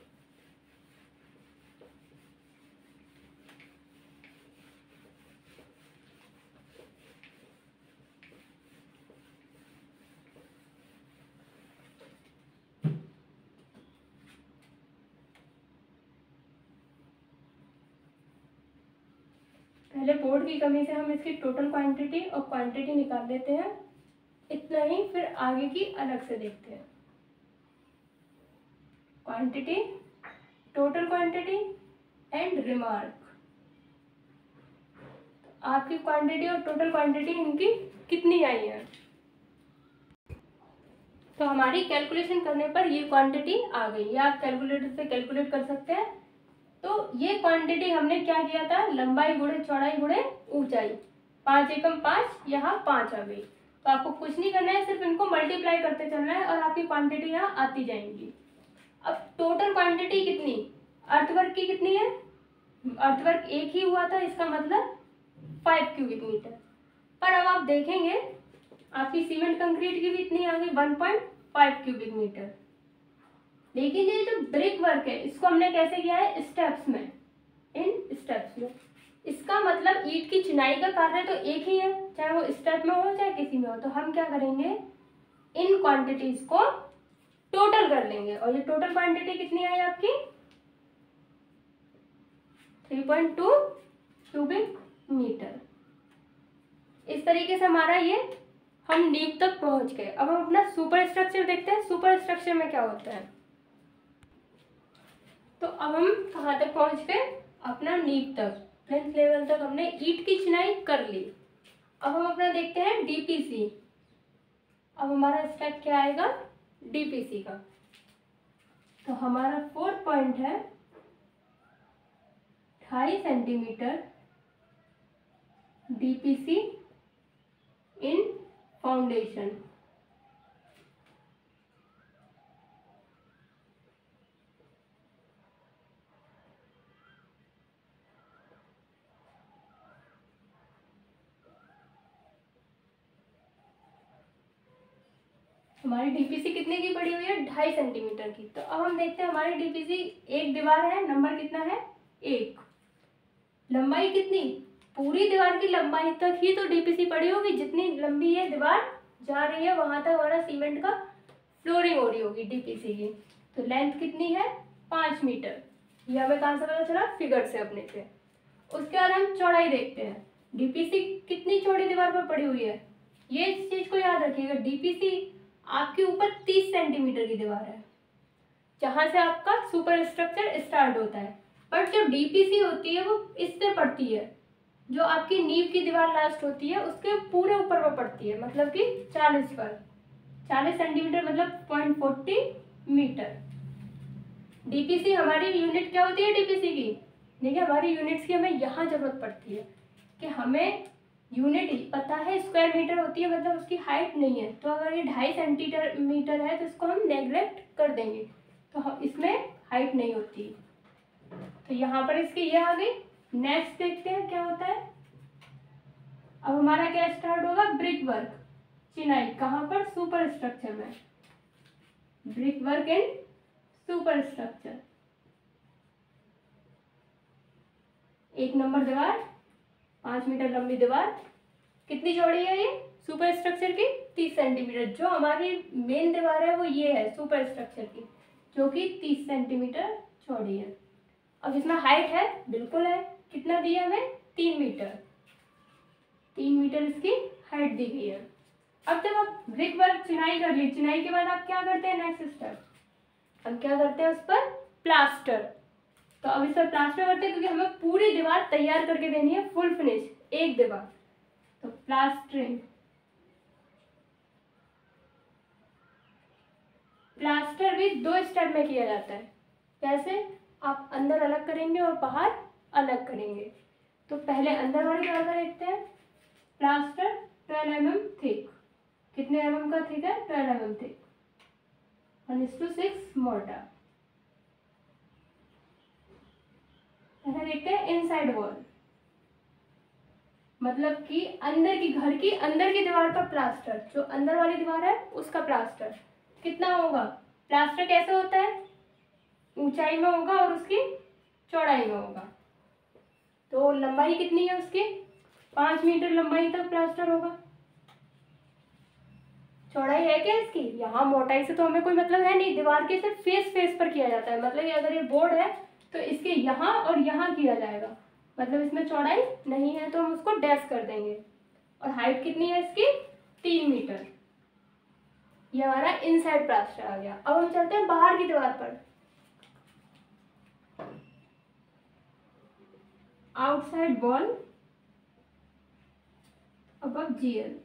पहले बोर्ड की कमी से हम इसकी टोटल क्वांटिटी और क्वांटिटी निकाल लेते हैं, इतना ही, फिर आगे की अलग से देखते हैं। Quantity, total quantity and remark. आपकी क्वांटिटी और टोटल क्वांटिटी इनकी कितनी आई है, तो हमारी कैलकुलेशन करने पर ये क्वांटिटी आ गई। ये आप कैलकुलेटर से कैलकुलेट कर सकते हैं। तो ये क्वांटिटी हमने क्या किया था, लंबाई गुणे चौड़ाई गुणे ऊंचाई, पाँच एकम पाँच, यहाँ पाँच आ गई। तो आपको कुछ नहीं करना है, सिर्फ इनको मल्टीप्लाई करते चलना है और आपकी क्वांटिटी यहाँ आती जाएंगी। अब टोटल क्वांटिटी कितनी, अर्थवर्क की कितनी है, अर्थवर्क एक ही हुआ था, इसका मतलब फाइव क्यूबिक मीटर। पर अब आप देखेंगे आपकी सीमेंट कंक्रीट की भी इतनी आ गई, one point five cubic metre. लेकिन ये जो ब्रिक वर्क है इसको हमने कैसे किया है, स्टेप्स में, इन स्टेप्स में। इसका मतलब ईंट की चिनाई का कार्य तो एक ही है, चाहे वो स्टेप में हो चाहे किसी में हो। तो हम क्या करेंगे, इन क्वांटिटीज को टोटल कर लेंगे, और ये टोटल क्वांटिटी कितनी आई आपकी three point two cubic metre. इस तरीके से हमारा ये हम नींव तक पहुंच गए। अब हम अपना सुपर स्ट्रक्चर देखते हैं, सुपर स्ट्रक्चर में क्या होता है। तो अब हम कहाँ तक पहुंच गए, अपना नींव तक, प्लिंथ लेवल तक हमने ईंट की चिनाई कर ली। अब हम अपना देखते हैं डीपीसी। अब हमारा स्टेप क्या आएगा, डीपीसी का। तो हमारा फोर्थ पॉइंट है ढाई सेंटीमीटर डीपीसी इन फाउंडेशन। हमारी डीपीसी कितने की पड़ी हुई है, ढाई सेंटीमीटर की। तो अब हम देखते हैं हमारी डीपीसी, एक दीवार है, नंबर कितना है एक, लंबाई कितनी, पूरी दीवार की लंबाई तक ही तो डीपीसी पड़ी होगी, जितनी लंबी ये दीवार जा रही है वहां तक हमारा सीमेंट का फ्लोरिंग हो रही होगी डीपीसी की। तो लेंथ कितनी है, पाँच मीटर। ये हमें कहाँ से पता चला, फिगर से अपने से। उसके बाद हम चौड़ाई देखते हैं, डीपीसी कितनी चौड़ी दीवार पर पड़ी हुई है। ये इस चीज को याद रखिएगा, डीपीसी आपके ऊपर तीस सेंटीमीटर की दीवार है, जहां से आपका सुपर स्ट्रक्चर स्टार्ट होता है। बट जो डीपीसी होती है वो इससे पड़ती है, जो आपकी नींव की दीवार लास्ट होती है उसके पूरे ऊपर वो पड़ती है, मतलब कि चालीस पर, चालीस सेंटीमीटर मतलब पॉइंट फोर्टी मीटर। डीपीसी हमारी यूनिट क्या होती है डीपीसी की, देखिए हमारी यूनिट्स की हमें यहाँ जरूरत पड़ती है कि हमें यूनिट पता है स्क्वायर मीटर होती है, मतलब उसकी हाइट नहीं है। तो अगर ये ढाई सेंटीमीटर मीटर है तो इसको हम नेग्लेक्ट कर देंगे, तो हम इसमें हाइट नहीं होती। तो यहाँ पर इसकी ये आ गई। नेक्स्ट देखते हैं क्या होता है। अब हमारा क्या स्टार्ट होगा, ब्रिक वर्क, चिनाई, कहाँ पर, सुपर स्ट्रक्चर में, brick work in super structure. एक नंबर दीवार, पाँच मीटर लंबी दीवार, कितनी चौड़ी है ये सुपर स्ट्रक्चर की, तीस सेंटीमीटर। जो हमारी मेन दीवार है वो ये है सुपर स्ट्रक्चर की, जो कि तीस सेंटीमीटर चौड़ी है। अब इसमें हाइट है, बिल्कुल है, कितना दिया हमें, तीन मीटर, तीन मीटर इसकी हाइट दी गई है। अब जब आप ब्रिक वर्क चिनाई कर ली, चिनाई के बाद आप क्या करते हैं, नेक्स्ट स्टेप हम क्या करते हैं, उस पर प्लास्टर। तो अब इस पर प्लास्टर करते हैं क्योंकि हमें पूरी दीवार तैयार करके देनी है, फुल फिनिश एक दीवार। तो प्लास्टरिंग, प्लास्टर भी दो स्टेप में किया जाता है। कैसे, आप अंदर अलग करेंगे और बाहर अलग करेंगे। तो पहले अंदर वाली दीवार का देखते हैं। Plaster twelve M M thick, कितने एम एम का थिक है, twelve M M thick, one is to six mortar. ऐसा देखते हैं इनसाइड वॉल, मतलब कि अंदर की, घर की अंदर की दीवार पर प्लास्टर, जो अंदर वाली दीवार है उसका प्लास्टर कितना होगा। प्लास्टर कैसे होता है, ऊंचाई में होगा और उसकी चौड़ाई में होगा। तो लंबाई कितनी है उसकी, पाँच मीटर लंबाई तक प्लास्टर होगा। चौड़ाई है क्या इसकी, यहाँ मोटाई से तो हमें कोई मतलब है नहीं, दीवार के सिर्फ फेस फेस पर किया जाता है। मतलब ये अगर ये बोर्ड है तो इसके यहाँ और यहाँ किया जाएगा, मतलब इसमें चौड़ाई नहीं है तो हम उसको डैश कर देंगे। और हाइट कितनी है इसकी, तीन मीटर। ये हमारा इनसाइड प्लास्टर आ गया। अब हम चलते हैं बाहर की दीवार पर। Outside wall above GL,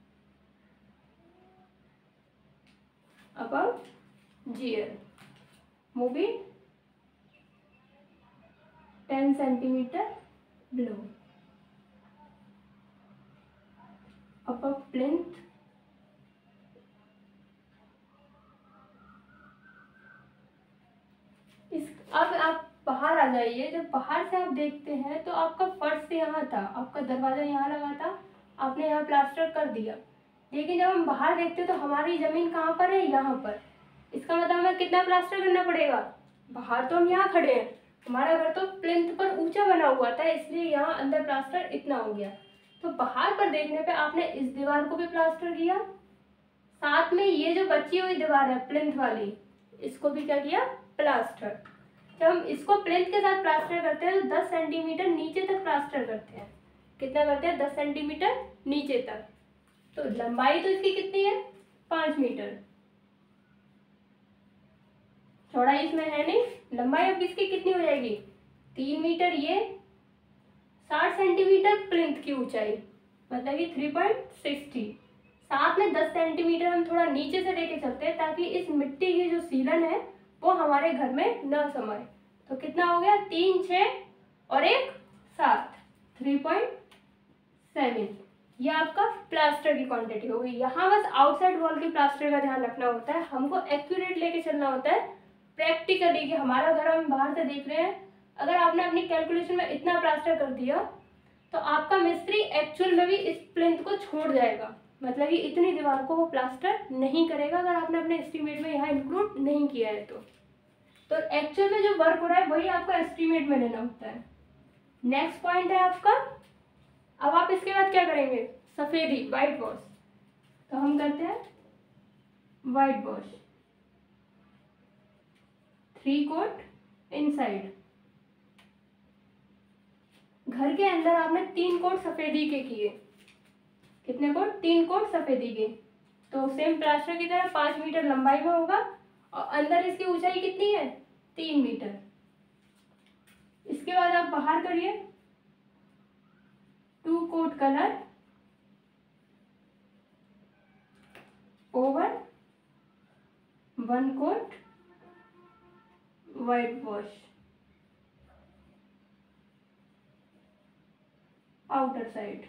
above GL, moving ten centimetre below, above plinth, इस अब आप बाहर आ जाइए। जब बाहर से आप देखते हैं तो आपका फर्श यहाँ था, आपका दरवाजा यहाँ लगा था, आपने यहाँ प्लास्टर कर दिया। लेकिन जब हम बाहर देखते हैं तो हमारी जमीन कहाँ पर है, यहाँ पर। इसका मतलब हमें कितना प्लास्टर करना पड़ेगा, बाहर तो हम यहाँ खड़े हैं हमारा घर तो प्लिंथ पर ऊंचा बना हुआ था, इसलिए यहाँ अंदर प्लास्टर इतना हो गया। तो बाहर पर देखने पे आपने इस दीवार को भी प्लास्टर किया, साथ में ये जो बची हुई दीवार है प्लिंथ वाली, इसको भी क्या किया, प्लास्टर। जब हम इसको प्लिंथ के साथ प्लास्टर करते हैं तो दस सेंटीमीटर नीचे तक प्लास्टर करते हैं। कितना करते हैं, दस सेंटीमीटर नीचे तक। तो लंबाई तो इसकी कितनी है, पाँच मीटर। चौड़ाई इसमें है नहीं, लंबाई अब इसकी कितनी हो जाएगी, तीन मीटर। ये साठ सेंटीमीटर प्लिंथ की ऊंचाई, मतलब कि थ्री पॉइंट सिक्सटी। साथ में दस सेंटीमीटर हम थोड़ा नीचे से लेके चलते हैं ताकि इस मिट्टी की जो सीलन है वो हमारे घर में न समाए। तो कितना हो गया, तीन, छः और एक सात, थ्री पॉइंट सेवन। ये आपका प्लास्टर की क्वांटिटी हो गई। यहाँ बस आउटसाइड वॉल की प्लास्टर का ध्यान रखना होता है, हमको एक्यूरेट लेके चलना होता है प्रैक्टिकली, कि हमारा घर हम बाहर से देख रहे हैं, अगर आपने अपनी कैलकुलेशन में इतना प्लास्टर कर दिया तो आपका मिस्त्री एक्चुअल में भी इस प्लिंथ को छोड़ जाएगा, मतलब कि इतनी दीवार को वो प्लास्टर नहीं करेगा अगर आपने अपने एस्टीमेट में यहाँ इंक्लूड नहीं किया है तो तो एक्चुअल में जो वर्क हो रहा है वही आपका एस्टीमेट में लेना होता है। नेक्स्ट पॉइंट है आपका, अब आप इसके बाद क्या करेंगे, सफेदी, वाइट वॉश। तो हम करते हैं white wash, three coat inside. घर के अंदर आपने तीन कोट सफेदी के किए, कितने कोट, तीन कोट सफेदी के। तो सेम प्लास्टर की तरह पाँच मीटर लंबाई में होगा और अंदर इसकी ऊंचाई कितनी है, तीन मीटर। इसके बाद आप बाहर करिए two coat colour over one coat white wash outer side.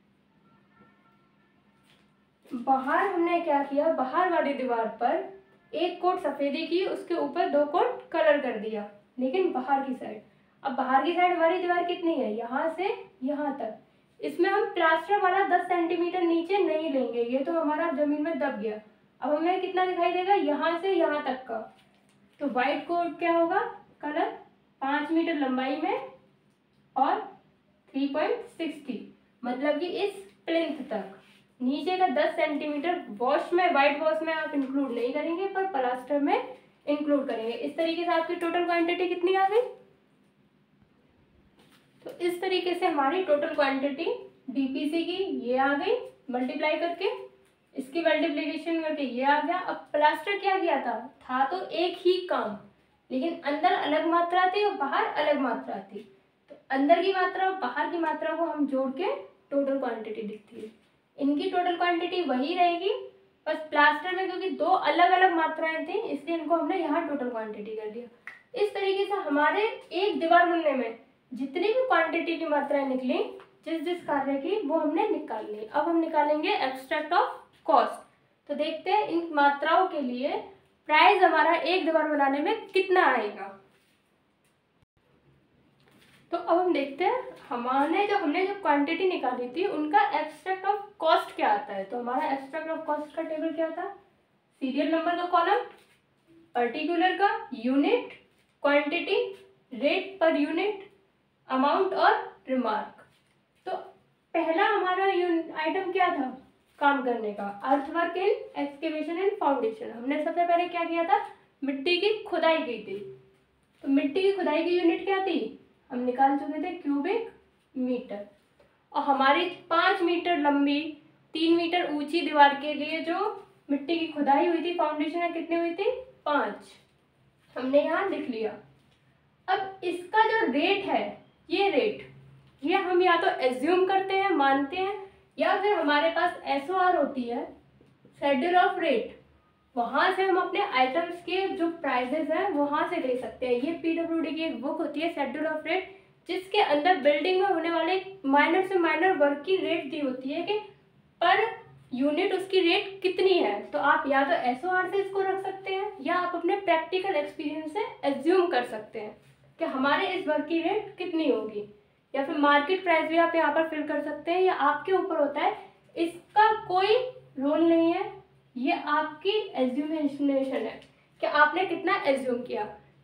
बाहर हमने क्या किया, बाहर वाली दीवार पर एक कोट सफेदी की, उसके ऊपर दो कोट कलर कर दिया, लेकिन बाहर की साइड। अब बाहर की साइड हमारी दीवार कितनी है, यहाँ से यहाँ तक। इसमें हम प्लास्टर वाला दस सेंटीमीटर नीचे नहीं लेंगे, ये तो हमारा जमीन में दब गया। अब हमें कितना दिखाई देगा, यहाँ से यहाँ तक का। तो वाइट कोट क्या होगा, कलर पाँच मीटर लंबाई में और थ्री पॉइंट सिक्सटी, मतलब कि इस प्लिंथ तक। नीचे का दस सेंटीमीटर वॉश में, वाइट वॉश में आप इंक्लूड नहीं करेंगे पर प्लास्टर में इंक्लूड करेंगे। इस तरीके से आपकी टोटल क्वांटिटी कितनी आ गई। तो इस तरीके से हमारी टोटल क्वांटिटी डीपीसी की ये आ गई, मल्टीप्लाई करके इसकी मल्टीप्लिकेशन करके ये आ गया। अब प्लास्टर क्या किया था था तो एक ही काम, लेकिन अंदर अलग मात्रा थी और बाहर अलग मात्रा थी। तो अंदर की मात्रा और बाहर की मात्रा को हम जोड़ के टोटल क्वांटिटी दिखती है। इनकी टोटल क्वांटिटी वही रहेगी, बस प्लास्टर में क्योंकि दो अलग अलग मात्राएं थी इसलिए इनको हमने यहाँ टोटल क्वांटिटी कर दिया। इस तरीके से हमारे एक दीवार बनने में जितनी भी क्वांटिटी की मात्राएं निकली जिस जिस कार्य की वो हमने निकाल ली। अब हम निकालेंगे एब्स्ट्रैक्ट ऑफ कॉस्ट। तो देखते हैं इन मात्राओं के लिए प्राइस हमारा एक दीवार बनाने में कितना आएगा। तो अब हम देखते हैं हमारे जो हमने जो क्वांटिटी निकाली थी उनका एब्स्ट्रैक्ट ऑफ कॉस्ट क्या आता है। तो हमारा एब्स्ट्रैक्ट ऑफ कॉस्ट का टेबल क्या था, सीरियल नंबर का कॉलम, पर्टिकुलर का unit, quantity, rate per unit, amount और रिमार्क। तो पहला हमारा आइटम क्या था काम करने का, earthwork in excavation and foundation. हमने सबसे पहले क्या किया था, मिट्टी की खुदाई की थी। तो मिट्टी की खुदाई की यूनिट क्या थी, हम निकाल चुके थे क्यूबिक मीटर। और हमारी पाँच मीटर लंबी तीन मीटर ऊंची दीवार के लिए जो मिट्टी की खुदाई हुई थी फाउंडेशन में कितनी हुई थी, पाँच, हमने यहाँ लिख लिया। अब इसका जो रेट है, ये रेट ये हम या तो एज्यूम करते हैं, मानते हैं, या फिर हमारे पास एस ओ आर होती है, शेड्यूल ऑफ रेट, वहाँ से हम अपने आइटम्स के जो प्राइजेस हैं वहाँ से ले सकते हैं। ये पीडब्ल्यूडी की एक बुक होती है शेड्यूल ऑफ रेट, जिसके अंदर बिल्डिंग में होने वाले माइनर से माइनर वर्क की रेट दी होती है कि पर यूनिट उसकी रेट कितनी है। तो आप या तो एस ओ आर से इसको रख सकते हैं या आप अपने प्रैक्टिकल एक्सपीरियंस से एज्यूम कर सकते हैं कि हमारे इस वर्क की रेट कितनी होगी, या फिर मार्केट प्राइस भी आप यहाँ पर फिल कर सकते हैं, या आपके ऊपर होता है। इसका कोई रोल नहीं है, ये आपकी एज्यूमेशन है कि आपने कितना एज्यूम किया।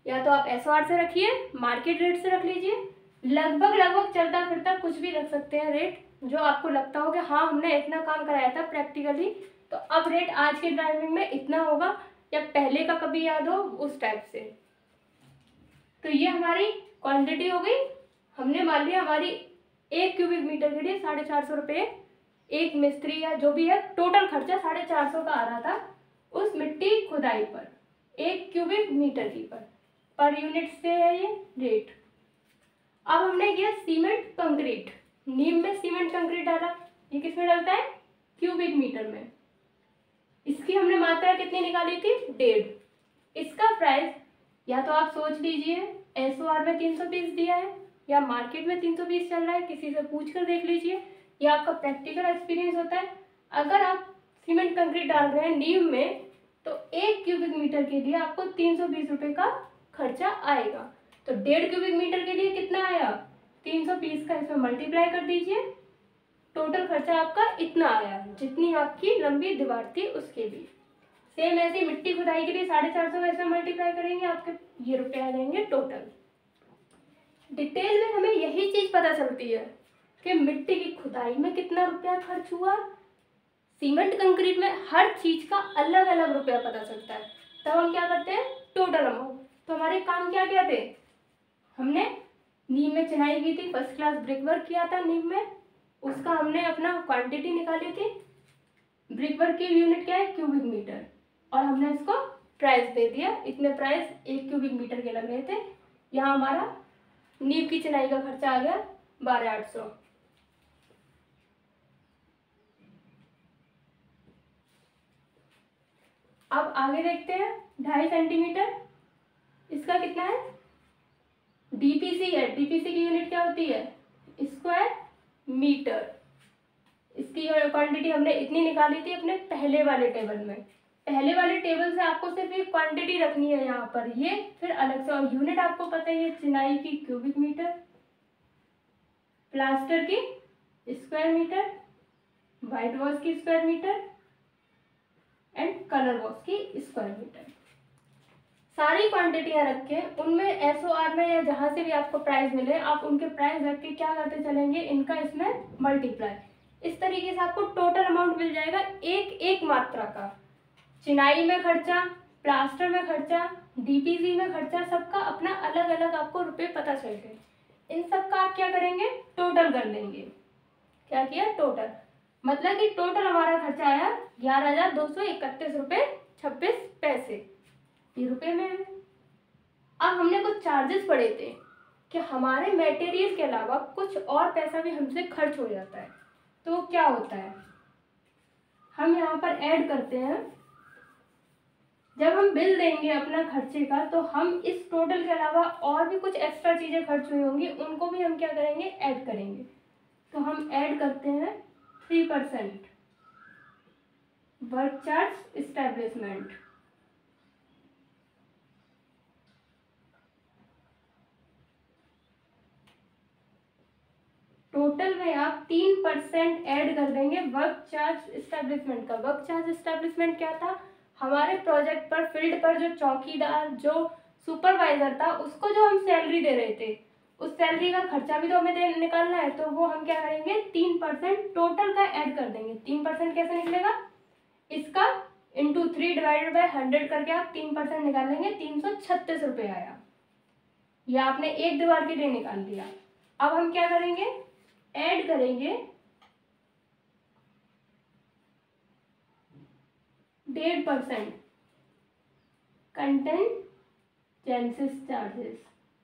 या तो आप एस ओ आर से रखिए, मार्केट रेट से रख लीजिए, लगभग लगभग चलता फिरता कुछ भी रख सकते हैं रेट, जो आपको लगता हो कि हाँ हमने इतना काम कराया था प्रैक्टिकली, तो अब रेट आज के टाइमिंग में इतना होगा, या पहले का कभी याद हो उस टाइप से। तो ये हमारी क्वांटिटी हो गई। हमने मान लिया हमारी एक क्यूबिक मीटर के लिए साढ़े चार सौ रुपये एक मिस्त्री या जो भी है टोटल खर्चा साढ़े चार सौ का आ रहा था उस मिट्टी खुदाई पर, एक क्यूबिक मीटर की पर पर यूनिट से है ये रेट। अब हमने किया सीमेंट कंक्रीट, नीम में सीमेंट कंक्रीट डाला, ये किस में डलता है? क्यूबिक मीटर में। इसकी हमने मात्रा कितनी निकाली थी? डेढ़। इसका प्राइस या तो आप सोच लीजिए एस ओ आर में तीन सौ बीस दिया है या मार्केट में तीन सौ बीस चल रहा है, किसी से पूछ कर देख लीजिए, या आपका प्रैक्टिकल एक्सपीरियंस होता है। अगर आप सीमेंट कंक्रीट डाल रहे हैं नीम में तो एक क्यूबिक मीटर के लिए आपको तीन सौ बीस रुपये का खर्चा आएगा। तो डेढ़ क्यूबिक मीटर के लिए कितना आया? तीन सौ बीस का इसमें मल्टीप्लाई कर दीजिए, टोटल खर्चा आपका इतना आया, जितनी आपकी लंबी दीवार थी उसके लिए। सेम ऐसे मिट्टी खुदाई के लिए साढ़े चार सौ इसमें मल्टीप्लाई करेंगे, आपके ये रुपये आ जाएंगे टोटल। डिटेल में हमें यही चीज पता चलती है कि मिट्टी की खुदाई में कितना रुपया खर्च हुआ, सीमेंट कंक्रीट में हर चीज का अलग अलग रुपया पता चलता है। तब हम क्या करते हैं? Total amount. तो हमारे काम क्या क्या थे? हमने नीम में चिनाई की थी, फर्स्ट क्लास ब्रिक वर्क किया था नीम में, उसका हमने अपना क्वांटिटी निकाली थी। ब्रिक वर्क की यूनिट क्या है? Cubic metre. और हमने इसको प्राइस दे दिया, इतने प्राइस एक क्यूबिक मीटर के लग रहे थे। यहाँ हमारा नीम की चिनाई का खर्चा आ गया बारह आठ सौ। अब आगे देखते हैं ढाई सेंटीमीटर, इसका कितना है? डीपीसी है, डीपीसी की यूनिट क्या होती है? Square metre. इसकी क्वांटिटी हमने इतनी निकाली थी अपने पहले वाले टेबल में। पहले वाले टेबल से आपको सिर्फ ये क्वांटिटी रखनी है यहाँ पर, ये फिर अलग से, और यूनिट आपको पता ही है, चिनाई की क्यूबिक मीटर, प्लास्टर की स्क्वायर मीटर, व्हाइट वॉश की square metre and colour wash की स्क्वायर मीटर। सारी क्वांटिटियां रख के उनमें एस ओ आर में या जहां से भी आपको प्राइस मिले आप उनके प्राइस रख के क्या करते चलेंगे, इनका इसमें मल्टीप्लाई। इस तरीके से आपको टोटल अमाउंट मिल जाएगा एक एक मात्रा का। चिनाई में खर्चा, प्लास्टर में खर्चा, डीपीसी में खर्चा, सबका अपना अलग अलग आपको रुपए पता चल गए। इन सब का आप क्या करेंगे? टोटल कर लेंगे। क्या किया? टोटल। मतलब कि टोटल हमारा खर्चा आया ग्यारह हजार दो सौ इकतीस रुपये छब्बीस पैसे, ये रुपये में है। अब हमने कुछ चार्जेस पढ़े थे कि हमारे मटेरियल के अलावा कुछ और पैसा भी हमसे खर्च हो जाता है, तो क्या होता है? हम यहाँ पर ऐड करते हैं। जब हम बिल देंगे अपना खर्चे का तो हम इस टोटल के अलावा और भी कुछ एक्स्ट्रा चीज़ें खर्च हुई होंगी उनको भी हम क्या करेंगे? ऐड करेंगे। तो हम ऐड करते हैं three percent work charge establishment. Total में आप तीन परसेंट ऐड कर देंगे वर्क चार्ज इस्टेब्लिशमेंट का। वर्क चार्ज इस्टेब्लिशमेंट क्या था? हमारे प्रोजेक्ट पर फील्ड पर जो चौकीदार, जो सुपरवाइजर था, उसको जो हम सैलरी दे रहे थे उस सैलरी का खर्चा भी तो हमें दे निकालना है। तो वो हम क्या करेंगे? तीन परसेंट टोटल का ऐड कर देंगे। तीन परसेंट कैसे निकलेगा? इसका into three divided by hundred करके आप तीन परसेंट निकालेंगे, तीन सौ छत्तीस रुपये आया। यह आपने एक दीवार के लिए निकाल दिया। अब हम क्या करेंगे? ऐड करेंगे डेढ़ परसेंट कंटेंजेंसीज चार्जेस।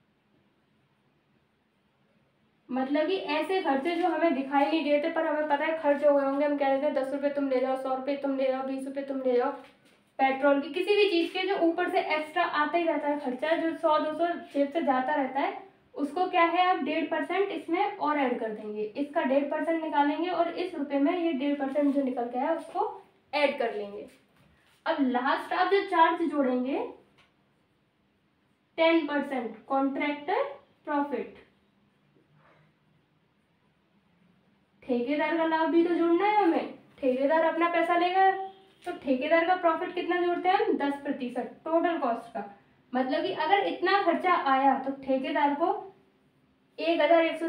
मतलब कि ऐसे खर्चे जो हमें दिखाई नहीं देते पर हमें पता है खर्च हो गए होंगे, हम कह देते हैं दस रुपये तुम ले जाओ, सौ रुपये तुम ले जाओ, बीस रुपये तुम ले जाओ, पेट्रोल की किसी भी चीज़ के जो ऊपर से एक्स्ट्रा आता ही रहता है खर्चा, जो सौ दो सौ जेब से जाता रहता है, उसको क्या है आप डेढ़ परसेंट इसमें और ऐड कर देंगे। इसका डेढ़ परसेंट निकालेंगे और इस रुपये में ये डेढ़ परसेंट जो निकल गया है उसको ऐड कर लेंगे। अब लास्ट आप जो चार्ज जोड़ेंगे टेन परसेंट कॉन्ट्रैक्टर प्रॉफिट। ठेकेदार का लाभ भी तो जोड़ना है हमें, ठेकेदार अपना पैसा लेगा तो ठेकेदार का प्रॉफिट कितना जोड़ते हैं हम? दस प्रतिशत टोटल कॉस्ट का। मतलब कि अगर इतना खर्चा आया तो ठेकेदार को एक हजार एक सौ